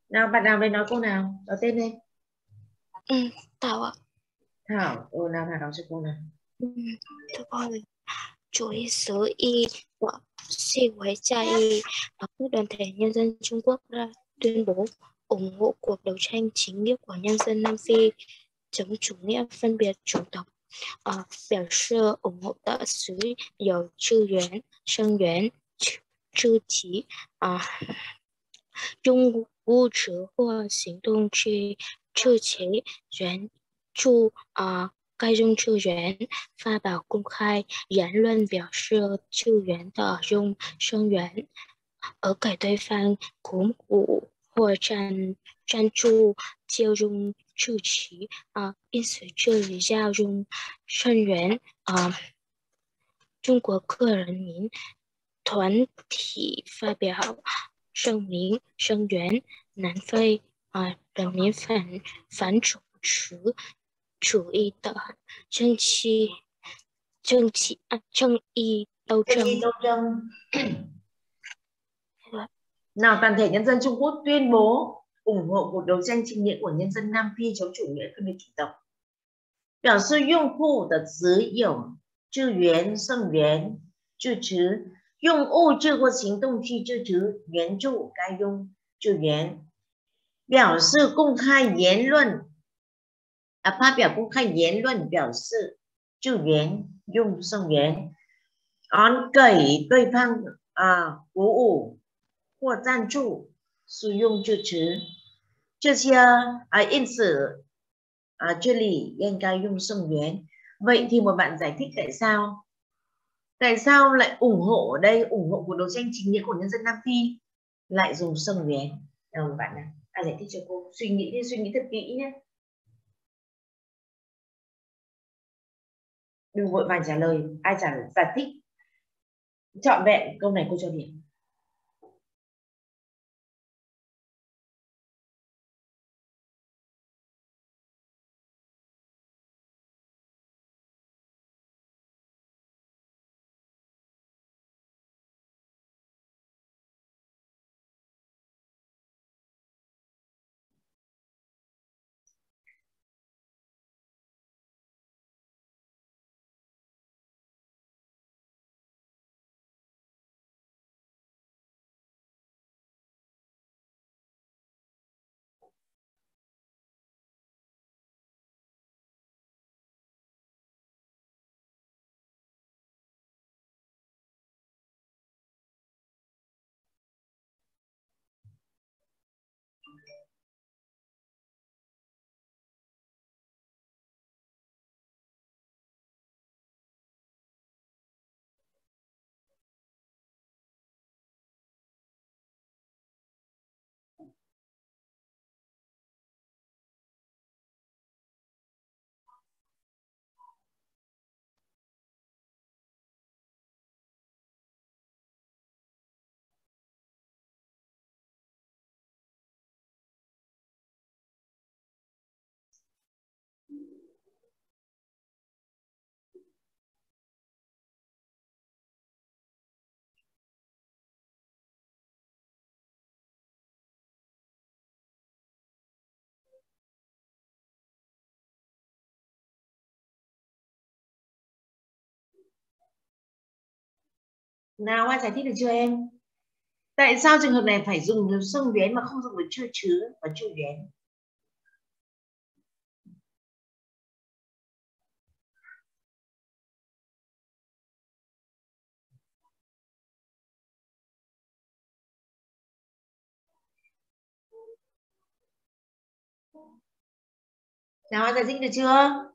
Nào bạn nào đây nói cô nào, nói tên đi. Thảo ạ. Thảo, nào Thảo đọc cho cô nào. Thưa con, Chủ y sứ y của sĩ Quế Cha y và các đoàn thể nhân dân Trung Quốc ra tuyên bố ủng hộ cuộc đấu tranh chính nghĩa của nhân dân Nam Phi chống chủ nghĩa phân biệt chủng tộc, biểu示ủng hộ的是有志源、声援、支持用物质或行动去支持援助该用救援发表公开言论表示救援的用声援，而给对方鼓舞或赞助就用支持因此这里要用声援中国各人民团体发表声明声援南非人民反主义的正义斗争。 Nào toàn thể nhân dân Trung Quốc tuyên bố ủng hộ cuộc đấu tranh chính nghĩa của nhân dân Nam Phi chống chủ nghĩa phân biệt chủng tộc, biểu示拥护的只有支援、声援、支持，用物质或行动去支持援助该用救援，表示公开言论发表公开言论表示救援用声援，给对方鼓舞或赞助使用支持这些因此这里应该用声援. Vậy thì một bạn giải thích tại sao lại ủng hộ ở đây, ủng hộ cuộc đấu tranh chính nghĩa của nhân dân Nam Phi lại dùng声援. Nào bạn nào, ai giải thích cho cô, suy nghĩ thật kỹ nhé, đừng vội vàng trả lời, ai giải thích trọn vẹn câu này cô cho điểm. Nào ai giải thích được chưa em? Tại sao trường hợp này phải dùng声援mà không dùng được支持và救援? Nào ai giải thích được chưa?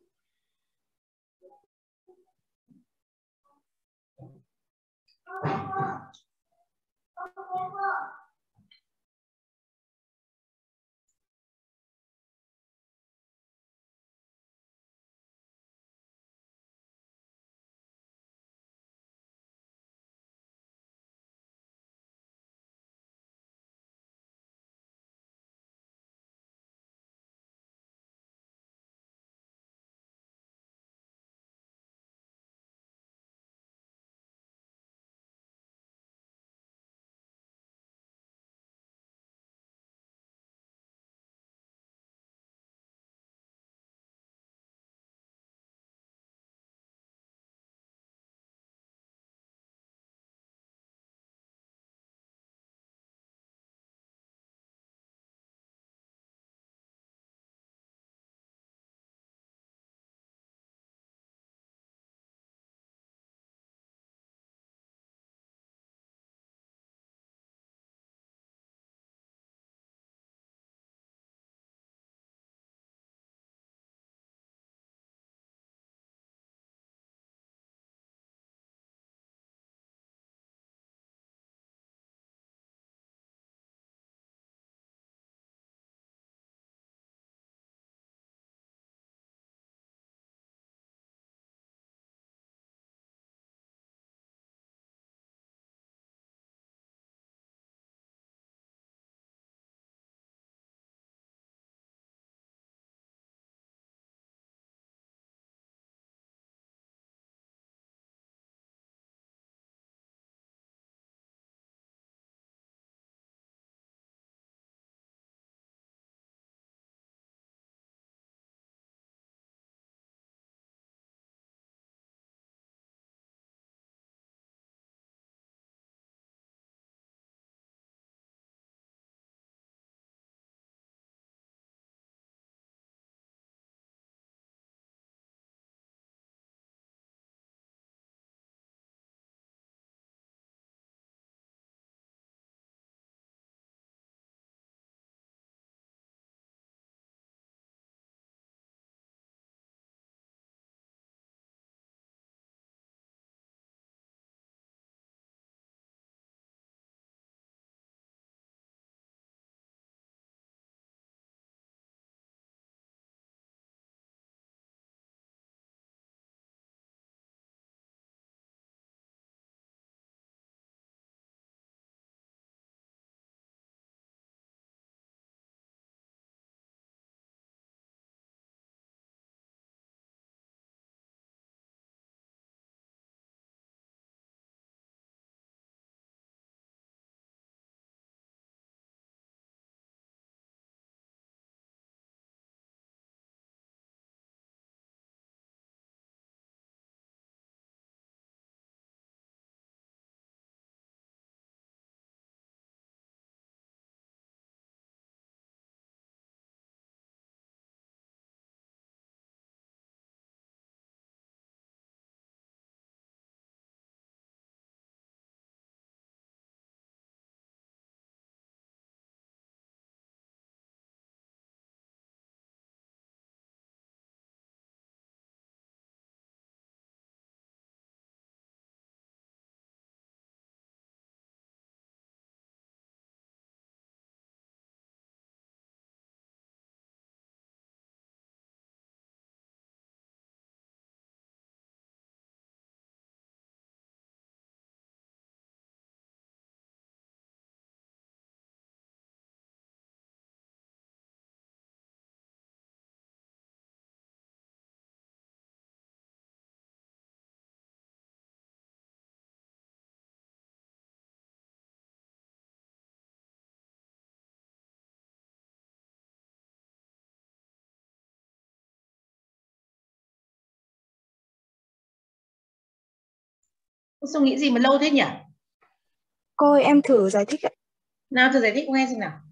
Sao nghĩ gì mà lâu thế nhỉ? Cô ơi, em thử giải thích ạ. Nào thử giải thích nghe xem nào.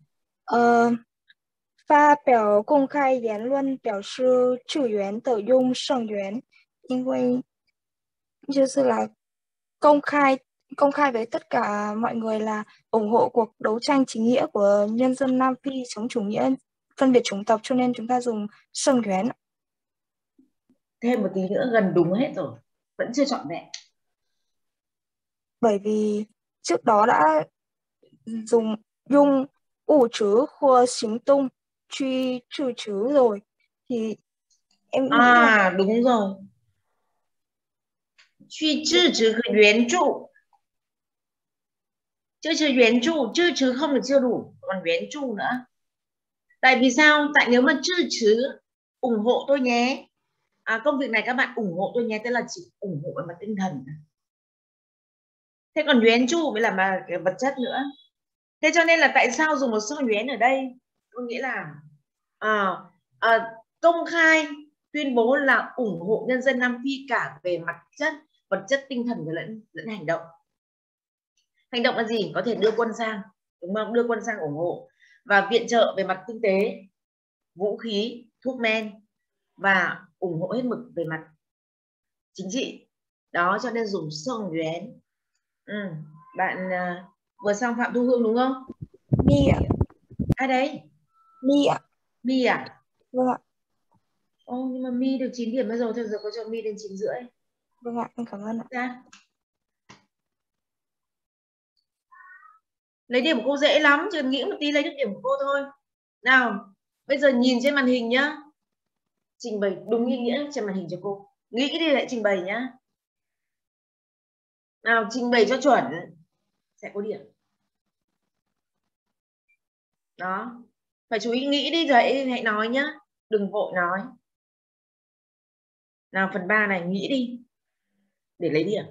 发表公开言论表示救援的用声援，因为就是là công khai với tất cả mọi người là ủng hộ cuộc đấu tranh chính nghĩa của nhân dân Nam Phi chống chủ nghĩa phân biệt chủng tộc, cho nên chúng ta dùng声援. Thêm một tí nữa gần đúng hết rồi, vẫn chưa trọn vẹn. Bởi vì trước đó đã dùng用物质或行动去支持rồi, thì em nghĩ là đúng rồi. 去支持和援助. 支持援助, 支持 không được chưa đủ, còn 援助nữa. Tại vì sao? Tại nếu mà 支持 ủng hộ tôi nhé. Công việc này các bạn ủng hộ tôi nhé, tức là chỉ ủng hộ về mặt tinh thần. Thế còn 援助mới là mà cái vật chất nữa. Thế cho nên là tại sao dùng một sự 援 ở đây? Có nghĩa là công khai tuyên bố là ủng hộ nhân dân Nam Phi cả về mặt chất, vật chất, tinh thần và lẫn hành động. Hành động là gì? Có thể đưa quân sang, đúng không? Đưa quân sang ủng hộ và viện trợ về mặt kinh tế, vũ khí, thuốc men và ủng hộ hết mực về mặt chính trị. Đó, cho nên dùng song yuan. Bạn vừa xong Phạm Thu Hương đúng không? Mi ạ. Ai đấy? Mi ạ. Mi à? Vâng ạ. Nhưng mà Mi được 9 điểm bây giờ, thôi giờ có cho Mi đến 9,5. Vâng ạ, em cảm ơn ạ. Ra. Lấy điểm của cô dễ lắm, chỉ cần nghĩ một tí lấy được điểm của cô thôi. Nào, bây giờ nhìn trên màn hình nhá. Trình bày đúng ý nghĩa trên màn hình cho cô. Nghĩ đi lại trình bày nhá. Nào, trình bày cho chuẩn sẽ có điểm. Đó. Phải chú ý nghĩ đi rồi hãy nói nhá. Đừng vội nói. Nào, phần 3 này nghĩ đi để lấy điểm.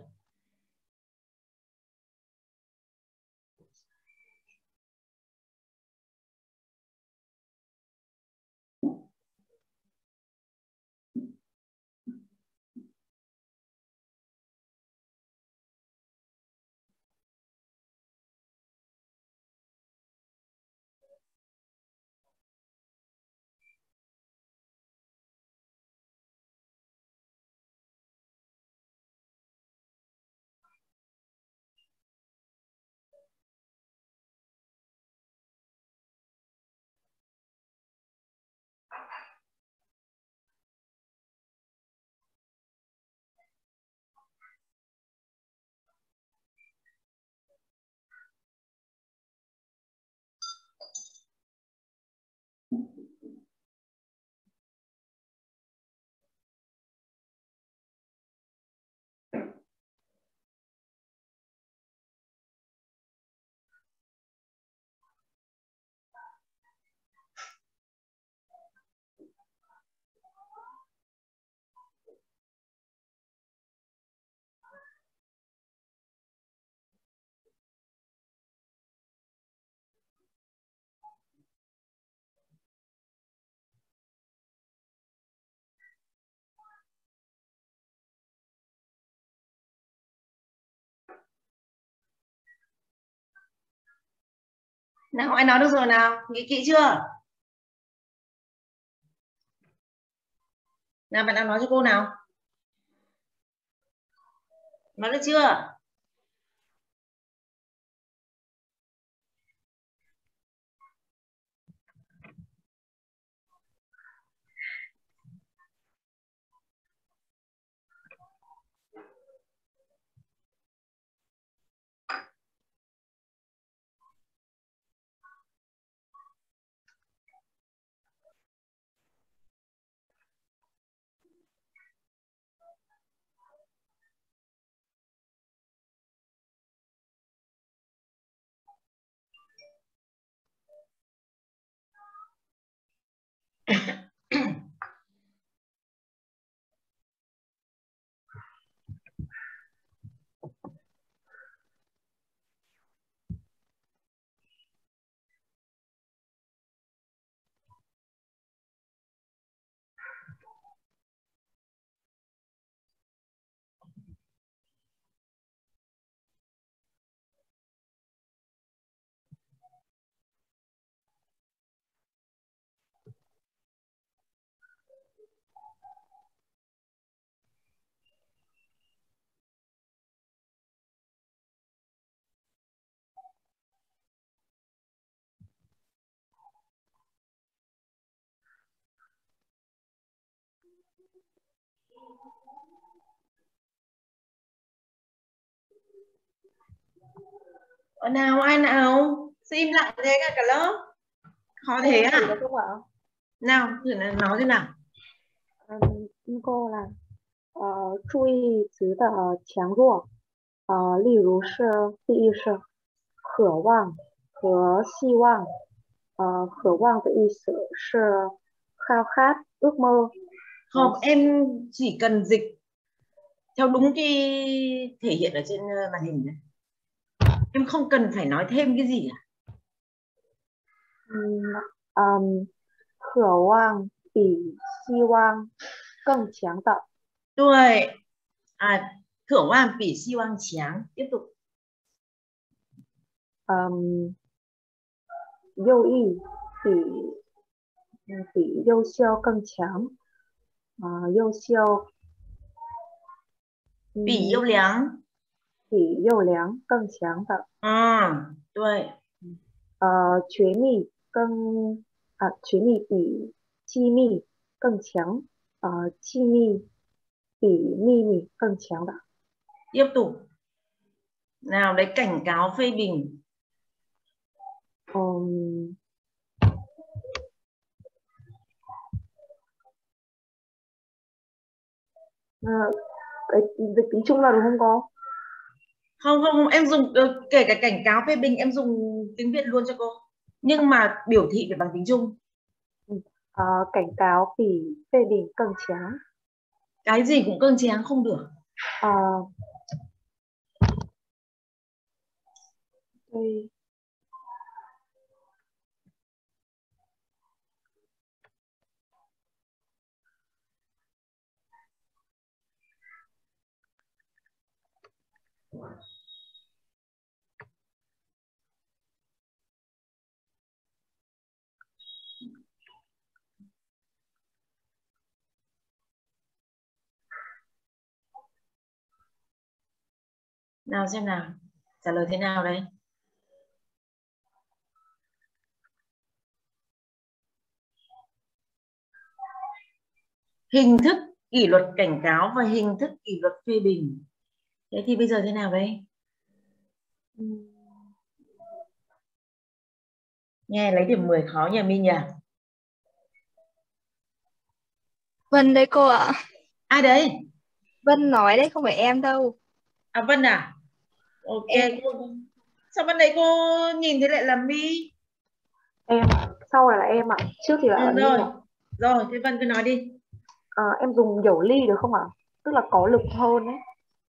Nào, ai nói được rồi nào? Nghĩ kỹ chưa? Nào, bạn nào nói cho cô nào? Nói được chưa? Nào ai nào? Sao im lặng thế cả lớp? Khó thế à? Được không ạ? Nào, thử nói thế nào. Cô là 注意词的强弱，例如是第一是渴望和希望，渴望的意思是khao khát, ước mơ. Không, em chỉ cần dịch theo đúng cái thể hiện ở trên màn hình này. Em không cần phải nói thêm cái gì cả. 渴望比希望更强的。 对，渴望比希望强。tiếp tục. 优异比优秀更强。优秀比优良。 比优良更强的。 对。 权力比机密更强。机密比秘密更强的。 tiếp tục. Nào đấy, cảnh cáo phê bình. Dịch tiếng Trung là được không cô? Không, em dùng kể cả cảnh cáo phê bình em dùng tiếng Việt luôn cho cô, nhưng mà biểu thị phải bằng tiếng Trung. Cảnh cáo比phê bình更强。 Cái gì cũng cân tráng không được. Nào xem nào, trả lời thế nào đây? Hình thức kỷ luật cảnh cáo và hình thức kỷ luật phê bình. Thế thì bây giờ thế nào đây? Nghe lấy điểm 10 khó nhỉ Minh nhỉ? Vân đây cô ạ. Ai đấy? Vân nói đấy, không phải em đâu. Vân à? Ok. Cô... Sao ban này cô nhìn thấy lại là My? Em, sau là em ạ. Trước thì là My ạ. Rồi, thế Vân cứ nói đi. Em dùng dầu ly được không ạ? Tức là có lực hơn đấy.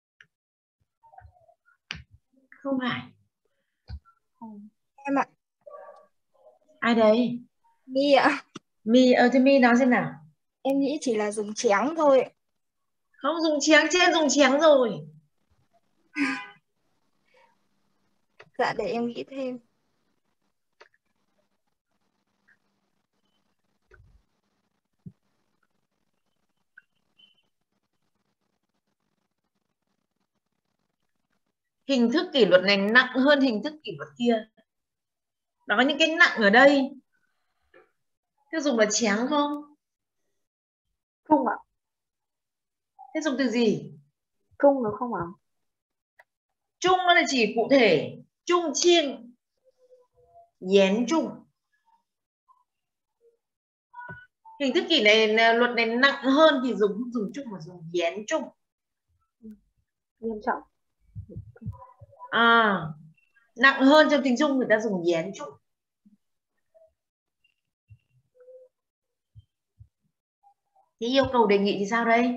Không phải. Em ạ. Ai đấy? My ạ. My, thế My nói xem nào. Em nghĩ chỉ là dùng chéng thôi. Không dùng chéng, trên dùng chéng rồi. Dạ để em nghĩ thêm. Hình thức kỷ luật này nặng hơn hình thức kỷ luật kia. Đó, những cái nặng ở đây thế dùng là chéng không? Trung ạ. Thế dùng từ gì? Trung được không ạ? Trung nó là chỉ cụ thể. Trung chiên, dán trung. Hình thức kỷ này, luật này nặng hơn thì dùng chung mà dùng dán trung. Nghiêm trọng. Nặng hơn trong tiếng Trung người ta dùng dán trung. Thế yêu cầu đề nghị thì sao đây?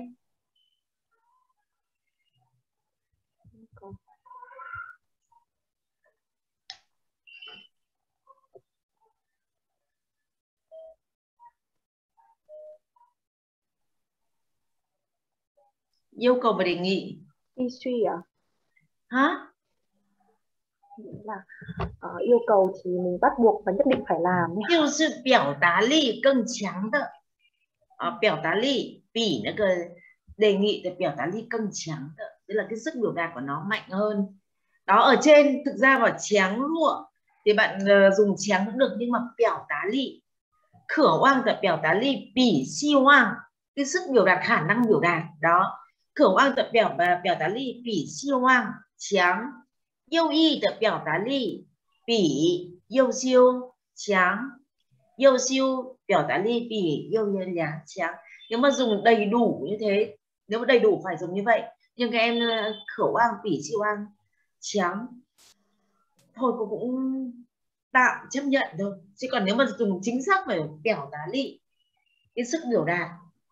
Yêu cầu và đề nghị. Y suy à? Hả? Là yêu cầu thì mình bắt buộc và nhất định phải làm nhé. 就是表达力更强的。表达力比那个đề nghị的表达力更强的, tức là cái sức biểu đạt của nó mạnh hơn. Đó, ở trên thực ra vào chéng lụa thì bạn dùng chéng cũng được, nhưng mà biểu tá lị, khở oang là biểu tá lị, bỉ si oang cái sức biểu đạt, khả năng biểu đạt đó. Khẩu Quang tập biểu达力比希望强，右翼的表达力比右修强，右修表达力比右良强. Nếu mà dùng đầy đủ như thế, nếu mà đầy đủ phải dùng như vậy, nhưng các em khẩu Quang比希望强thôi cô cũng tạm chấp nhận thôi, chứ còn nếu mà dùng chính xác phải biểu达力, cái sức biểu đạt.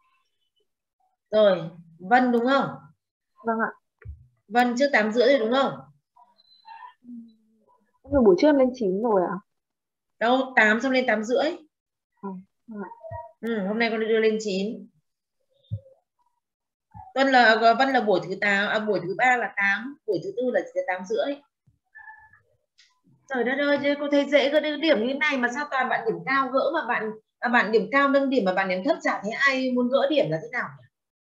Rồi Vân đúng không? Vâng ạ. Vân trước 8 rưỡi rồi đúng không? Vừa buổi trưa em lên 9 rồi ạ. Đâu 8 xong lên 8 rưỡi. Vâng ạ. Hôm nay con đưa lên 9. Vân là buổi thứ 8, buổi thứ 3 là 8, buổi thứ 4 là 8 rưỡi. Trời đất ơi, cô thấy dễ có điểm như này mà sao toàn bạn điểm cao gỡ mà bạn điểm cao nâng điểm mà bạn điểm thấp chả thấy ai muốn gỡ điểm là thế nào nhỉ?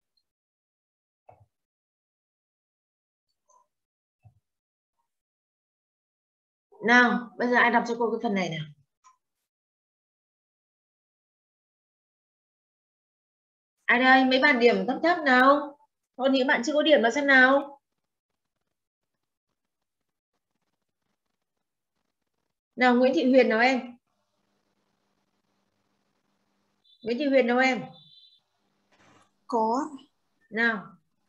Nào, bây giờ ai đọc cho cô cái phần này nào? Ai đây? Mấy bạn điểm thấp thấp nào? Còn những bạn chưa có điểm là xem nào? Nào Nguyễn Thị Huyền nào em? Nguyễn Thị Huyền đâu em? Có. Nào.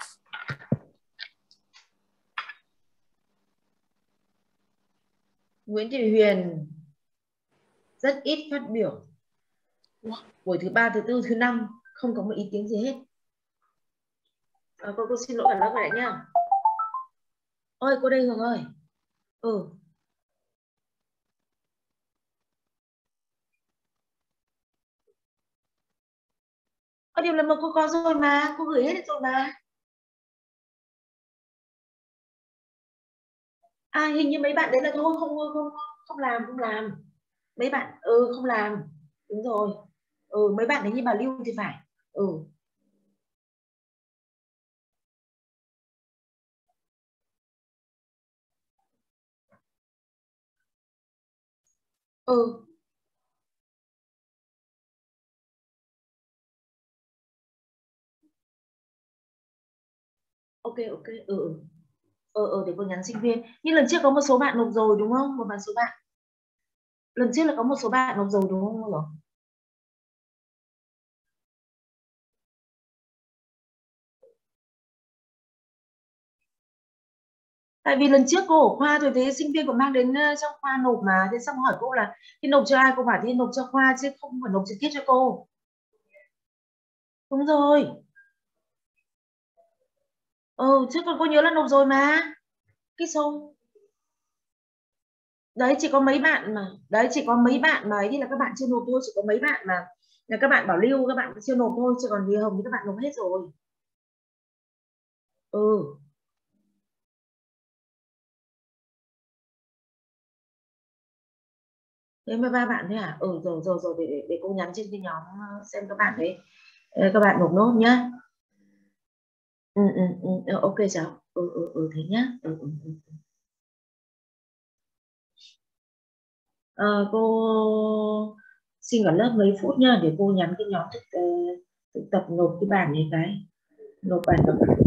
Nguyễn Thị Huyền rất ít phát biểu. Buổi thứ 3, thứ 4, thứ 5 không có một ý kiến gì hết. Cô xin lỗi cả lớp rồi đấy nhá. Ôi cô đây Hường ơi. Điều là mà cô có rồi mà, cô gửi hết rồi mà. Hình như mấy bạn đấy là thôi không làm. Mấy bạn không làm. Đúng rồi. Mấy bạn đấy như bà Lưu thì phải. Ok. Để cô nhắn sinh viên. Nhưng lần trước có một số bạn nộp rồi đúng không? Một số bạn. Lần trước là có một số bạn nộp rồi đúng không rồi? Tại vì lần trước cô ở khoa rồi thấy sinh viên còn mang đến trong khoa nộp mà, thế xong hỏi cô là thì nộp cho ai, cô bảo thì nộp cho khoa chứ không phải nộp trực tiếp cho cô. Đúng rồi. Chứ còn cô nhớ là nộp rồi mà. Cái số đấy chỉ có mấy bạn mà, ấy thì là các bạn chưa nộp thôi, chỉ có mấy bạn mà là các bạn bảo lưu, các bạn chưa nộp thôi, chứ còn vì hồng thì các bạn nộp hết rồi. Thế mà 3 bạn thế à? Rồi để cô nhắn trên cái nhóm xem các bạn đấy, các bạn nộp nốt nhá. Ok cháu. Thế nhá. Cô xin cả lớp mấy phút nhá, để cô nhắn cái nhóm thực tập nộp cái bản này, nộp bài tập.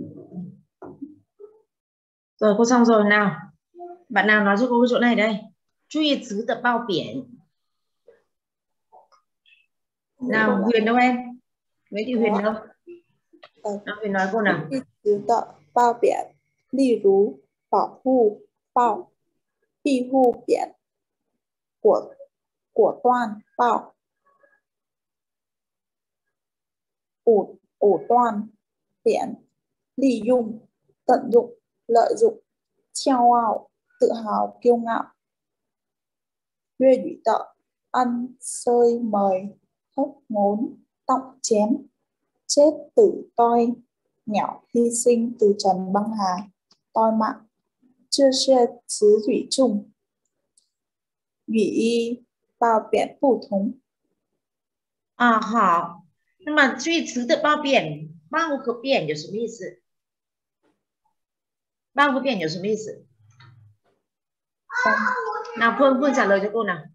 Rồi cô xong rồi nào. Bạn nào nói cho cô cái chỗ này đây. Chú ý chữ tập bao biển. Nào Huyền đâu em? Nguyễn Thị Huyền đâu? Nào, Huyền nói cô nào. 词的褒贬，例如保护报、庇护贬、果断报、武断贬、利用、tận dụng、lợi dụng、骄傲、tự hào, kiêu ngạo. 粤语的ăn xơi mời, hốc ngốn, tọng chém, chết tử toi, nhỏ hy sinh từ trần băng hà, toi mạng. 这些词语中语义褒贬不同。 好，那么注意词的褒贬，褒和贬有什么意思？褒和贬有什么意思？nào Phương trả lời cho cô nào.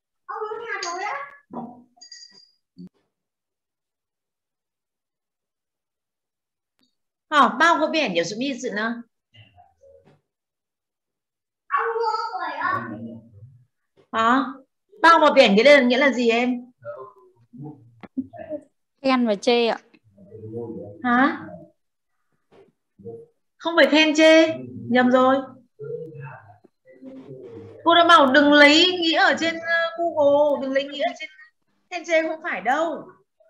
Bao和贬有什么意思呢？bao và biển nghĩa là gì em? Khen và chê ạ. Hả? Không phải khen chê, nhầm rồi. Cô đã bảo đừng lấy nghĩa ở trên Google, đừng lấy nghĩa ở trên khen chê, không phải đâu.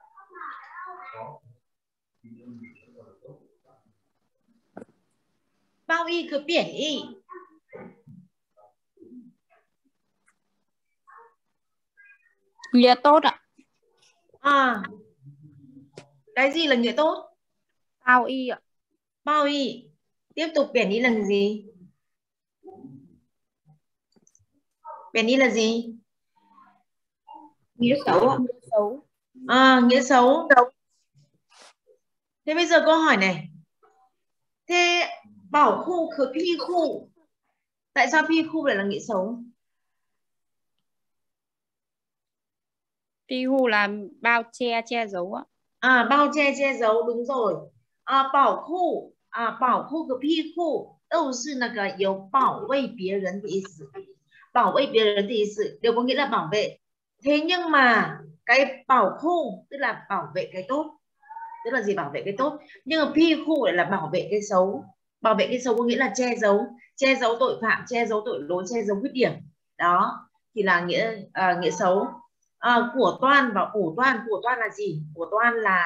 Bao y cứ biển y. Nghĩa tốt ạ. Cái gì là nghĩa tốt? Bao y ạ. Bao y. Tiếp tục biển y là gì? Biển y là gì? Nghĩa xấu ạ. Nghĩa xấu. Nghĩa xấu. Thế bây giờ câu hỏi này. Thế bảo khu khứ phi khu. Tại sao phi khu lại là nghĩa xấu? Phi khu là bao che giấu ạ. Bao che giấu, đúng rồi. Bảo khu和庇护都是那个有保卫别人的意思. Bảo vệ别人的意思đều có nghĩa là bảo vệ. Thế nhưng mà cái bảo khu tức là bảo vệ cái tốt. Tức là gì? Bảo vệ cái tốt. Nhưng mà phi khu lại là bảo vệ cái xấu. Bảo vệ cái xấu có nghĩa là che giấu tội phạm, che giấu tội lỗi, che giấu khuyết điểm. Đó thì là nghĩa xấu. Của toan và ủ toan. Của toan là gì? Của toan là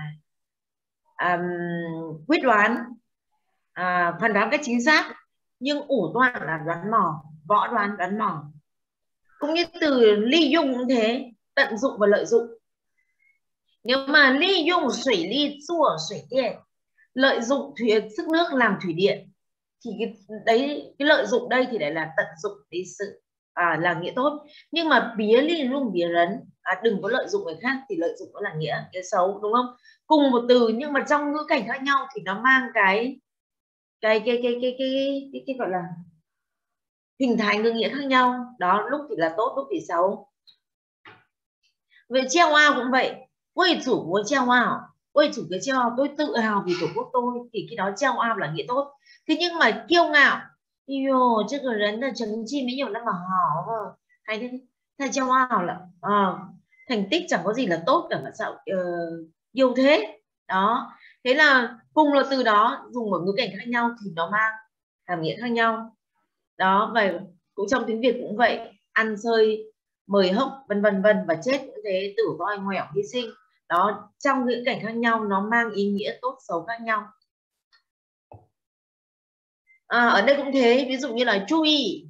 quyết đoán, phán đoán cách chính xác. Nhưng ủ toan là đoán mò, võ đoán, đoán mò. Cũng như từ ly dung cũng thế, tận dụng và lợi dụng. Nếu mà ly dung thủy ly chùa thủy điện, lợi dụng sức nước làm thủy điện, thì cái lợi dụng đây thì lại là tận dụng cái sự là nghĩa tốt. Nhưng mà bía ly lung bía rấn, đừng có lợi dụng người khác thì lợi dụng nó là nghĩa xấu, đúng không? Cùng một từ nhưng mà trong ngữ cảnh khác nhau thì nó mang cái gọi là hình thành ngữ nghĩa khác nhau. Đó, lúc thì là tốt, lúc thì xấu. Vậy treo ao cũng vậy. Quê chủ của treo ao, quê chủ cái treo ao, tôi tự hào vì tổ quốc tôi, thì khi đó treo ao là nghĩa tốt. Thế nhưng mà kiêu ngạo, yêu chứ cái人的成绩没有那么好，hay treo ao là thành tích chẳng có gì là tốt cả, mà sao yêu thế. Đó, thế là cùng là từ đó dùng ở ngữ cảnh khác nhau thì nó mang hàm nghĩa khác nhau. Đó, và cũng trong tiếng Việt cũng vậy, ăn xơi mời hốc vân vân và chết cũng thế, tử toi ngoẻo hy sinh. Đó, trong ngữ cảnh khác nhau nó mang ý nghĩa tốt xấu khác nhau. Ở đây cũng thế, ví dụ như là chú ý,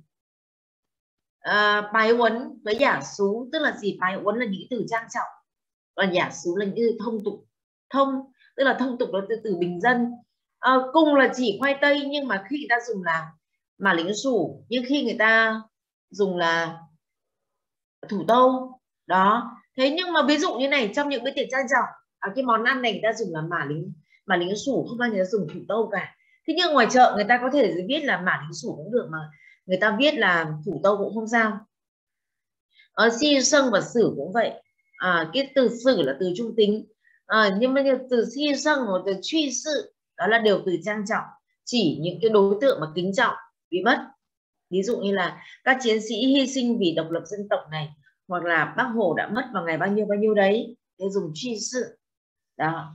bài uốn với giả xú, tức là gì? Bài uốn là những từ trang trọng, còn giả xú là những từ thông tục. Thông tức là thông tục là từ bình dân. Cùng là chỉ khoai tây, nhưng mà khi người ta dùng là mà lính sủ, nhưng khi người ta dùng là thủ tô. Đó, thế nhưng mà ví dụ như này, trong những bữa tiệc trang trọng, cái món ăn này người ta dùng là mà lính sủ, không bao giờ dùng thủ tô cả. Thế nhưng ngoài chợ người ta có thể viết là mả lính sủ cũng được, mà người ta viết là thủ tô cũng không sao. Si sân và sử cũng vậy. Cái từ sử là từ trung tính, nhưng mà từ si sân và từ truy sự đó là điều từ trang trọng, chỉ những cái đối tượng mà kính trọng bị mất. Ví dụ như là các chiến sĩ hy sinh vì độc lập dân tộc này, hoặc là Bác Hồ đã mất vào ngày bao nhiêu đấy, để dùng truy sự. Đó.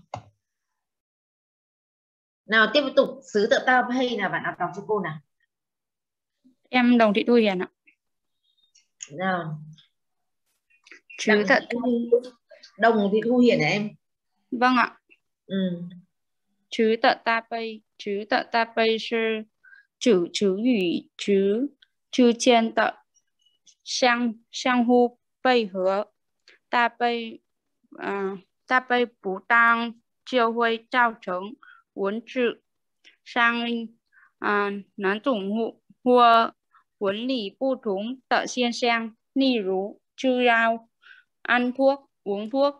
Nào tiếp tục xứ tự tao hay là bạn nào đọc cho cô nào. Em Đồng Thị Thu Hiền ạ. Nào. Chứ thật. Đồng Thị Thu Hiền hả em? Vâng ạ. Chứ tự ta bây sư chữ ủy chữ chiên tự相互配合，大悲不当就会造成文字上两种或文理不同的现象，例如就要按thuốc uống thuốc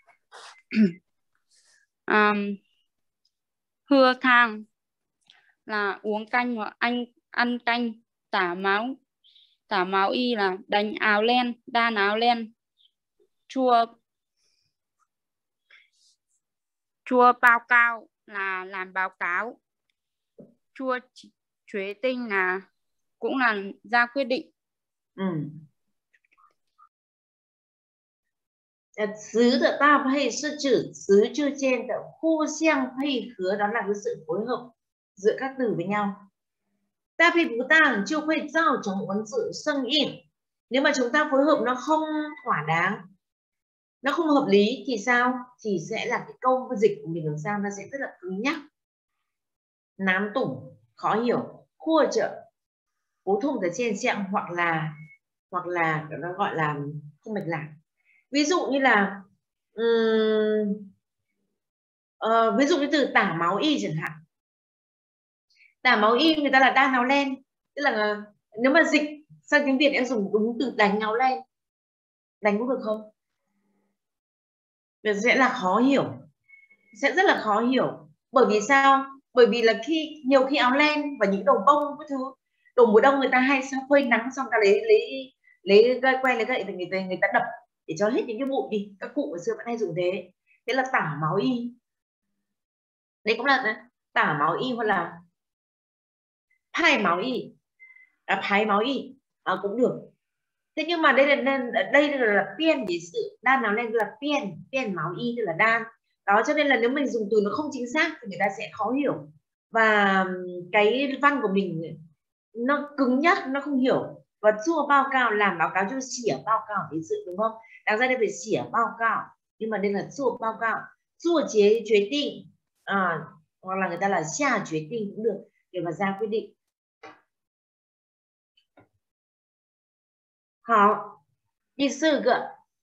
hưa thang là uống canh hoặc ăn canh, tả máu y là đánh áo len, đan áo len, chua báo cáo là làm báo cáo, chua quyết định là cũng là ra quyết định. Xứ tự ta hay sư chữ xứ chưa trên tự khu xiang hay khứa, đó là cái sự phối hợp giữa các từ với nhau. Ta phải bù tàng chưa phải giao trong文字声音. Nếu mà chúng ta phối hợp nó không thỏa đáng, nó không hợp lý thì sao? Thì sẽ là cái câu dịch của mình làm sao nó sẽ rất là cứng nhắc, nám tủng, khó hiểu, khua trợ, bố thùng từ trên trạng, hoặc là nó gọi là không mạch lạc. Ví dụ như là ví dụ như từ tả máu y chẳng hạn. Tả máu y người ta là đan áo len, tức là nếu mà dịch sang tiếng Việt em dùng đúng từ đánh áo len, đánh cũng được không? Sẽ là khó hiểu, sẽ rất là khó hiểu. Bởi vì sao? Bởi vì là nhiều khi áo len và những đồ bông cái thứ, đồ mùa đông người ta hay phơi nắng xong ta lấy que lấy gậy thì người ta đập để cho hết những cái bụi đi. Các cụ ngày xưa vẫn hay dùng thế. Thế là tả máu y. Đây cũng là tả máu y hoặc là phai máu y, phái máu y cũng được. Thế nhưng mà đây là piên vì sự đan áo len là piên máu y tức là đan. Đó, cho nên là nếu mình dùng từ nó không chính xác thì người ta sẽ khó hiểu, và cái văn của mình nó cứng nhắc, nó không hiểu. Và chua bao cao làm báo cáo cho xỉa báo cáo vì sự, đúng không? Đáng ra đây phải xỉa báo cáo, nhưng mà đây là chua báo cáo, chua chế quyết định, hoặc là người ta là xia quyết định cũng được, để mà ra quyết định. Họ đi sư cơ.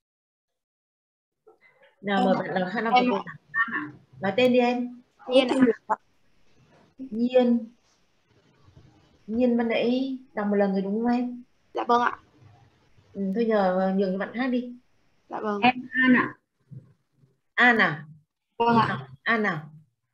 Nào mời bạn nào khác nào cô nào. Nói tên đi em. Nhiên ban nãy đọc một lần rồi đúng không em? Dạ vâng ạ. Thôi nhường cho bạn khác đi. Dạ vâng. Em An ạ. An à? Vâng ạ. An nào?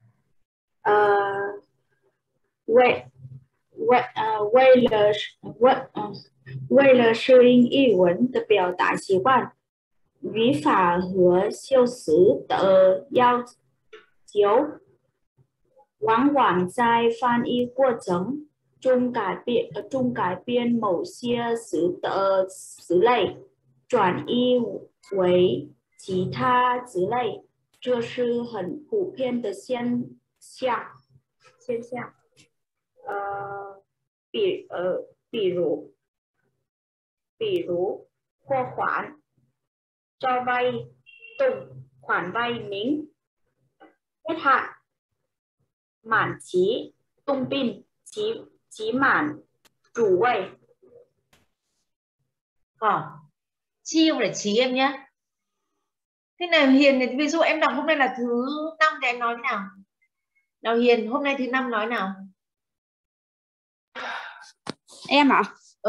Vì là适应译文的表达习惯，语法和修辞的要求，往往在翻译过程中改变某些词的词类，转译为其他词类，这是很普遍的现象。比如货款、cho vay, tụng, khoản vay miếng, hết hạn, mãn chí, tung pin, chí mãn, chủ quay. Chi không phải chí em nhé. Thế nào Hiền này, ví dụ em đọc hôm nay là thứ 5 thì em nói thế nào? Nào Hiền, hôm nay thứ 5 nói nào? Em ạ?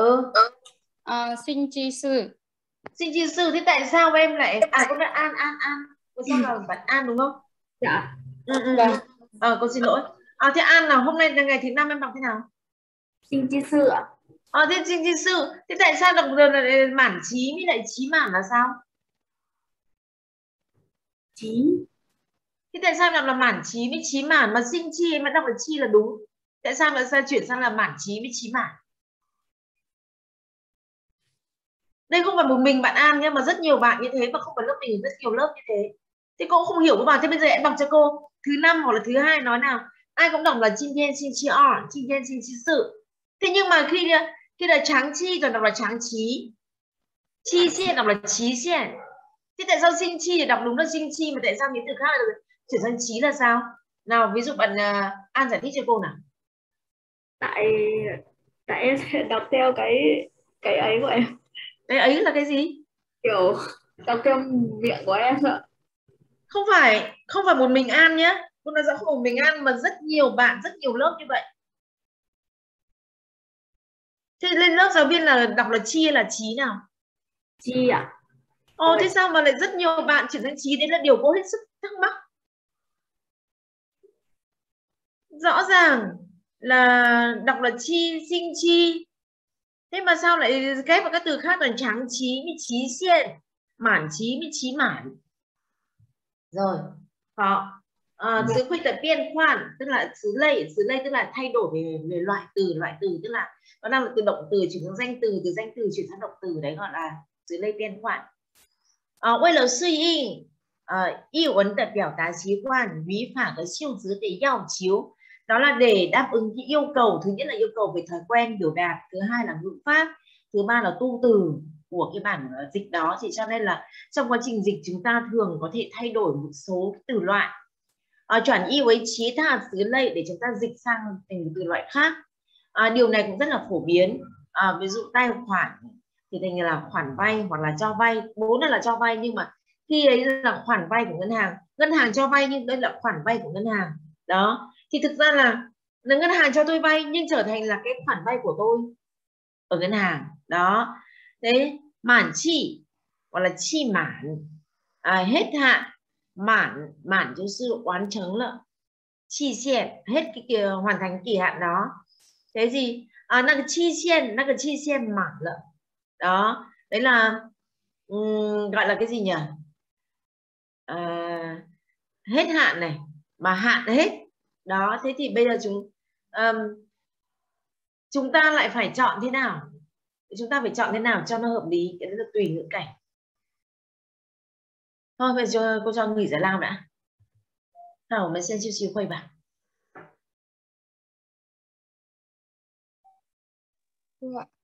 Sinh chi sư. Sinh chi sư, thế tại sao em lại con là An. Có sao là bạn An đúng không? Dạ. Con xin lỗi. Thế An nào, hôm nay là ngày thứ 5 em đọc thế nào? Sinh chi sư ạ. Thế sinh chi sư, thế tại sao đọc mãn chí với lại chí mãn là sao? Chí Thế tại sao đọc là mãn chí với chí mãn, mà sinh chi mà đọc là chi là đúng? Tại sao lại sao chuyển sang là mãn chí với chí mãn? Đây không phải một mình bạn An nhé, mà rất nhiều bạn như thế, và không phải lớp mình, rất nhiều lớp như thế. Thế cô không hiểu các bạn. Thế bây giờ em đọc cho cô thứ 5 hoặc là thứ 2 nói nào. Ai cũng đọc là chinh thiên sinh chi ở, chinh thiên sinh chi sự. Thế nhưng mà khi là tráng chi rồi đọc là tráng chí, chi xiên đọc là chí xiên. Thế tại sao sinh chi thì đọc đúng là sinh chi, mà tại sao những từ khác là chuyển sang chí là sao? Nào ví dụ bạn An giải thích cho cô nào. Tại em sẽ đọc theo cái ấy của em. Cái ấy là cái gì? Kiểu đọc theo miệng của em ạ. Không phải một mình An nhé. Cô nói rõ không một mình An mà rất nhiều bạn, rất nhiều lớp như vậy. Thế lên lớp giáo viên là đọc là chi hay là chí nào? Chi ạ. Ồ, thế sao mà lại rất nhiều bạn chuyển sang chí? Đấy là điều cô hết sức thắc mắc. Rõ ràng là đọc là chi, sinh chi. Thế mà sao lại ghép vào các từ khác là tráng chí với chí xiên, mãn chí với chí mãn? Rồi, có từ khuyết tập biên khoản tức là xứ lây tức là thay đổi về loại từ, tức là nó đang là từ động từ chuyển sang danh từ, từ danh từ chuyển sang động từ, đấy gọi là xứ lây biên khoản. 为了适应译文的表达习惯，语法和修辞的要求， đó là để đáp ứng cái yêu cầu. Thứ nhất là yêu cầu về thói quen biểu đạt, thứ hai là ngữ pháp, thứ ba là tu từ của cái bản dịch đó. Thì cho nên là trong quá trình dịch chúng ta thường có thể thay đổi một số từ loại, chuyển y với chí tha xứ lây để chúng ta dịch sang thành từ loại khác. Điều này cũng rất là phổ biến. Ví dụ tài khoản thì thành là khoản vay hoặc là cho vay, vốn là cho vay nhưng mà khi ấy là khoản vay của ngân hàng cho vay nhưng đây là khoản vay của ngân hàng. Đó, thì thực ra là ngân hàng cho tôi vay nhưng trở thành là cái khoản vay của tôi ở ngân hàng. Đó, thế mãn chi hoặc là chi mãn, hết hạn, mãn cho sự oán trứng lợ, chi xiên hết cái hoàn thành kỳ hạn đó. Thế gì那个期限满了. Đó, đấy là gọi là cái gì nhỉ? Hết hạn này, mà hạn hết. Đó, thế thì bây giờ chúng ta lại phải chọn thế nào? Chúng ta phải chọn thế nào cho nó hợp lý, cái đó là tùy ngữ cảnh. Thôi bây giờ cô cho nghỉ giải lao đã. Nào mình xem chiêu khuây bảng. Dạ.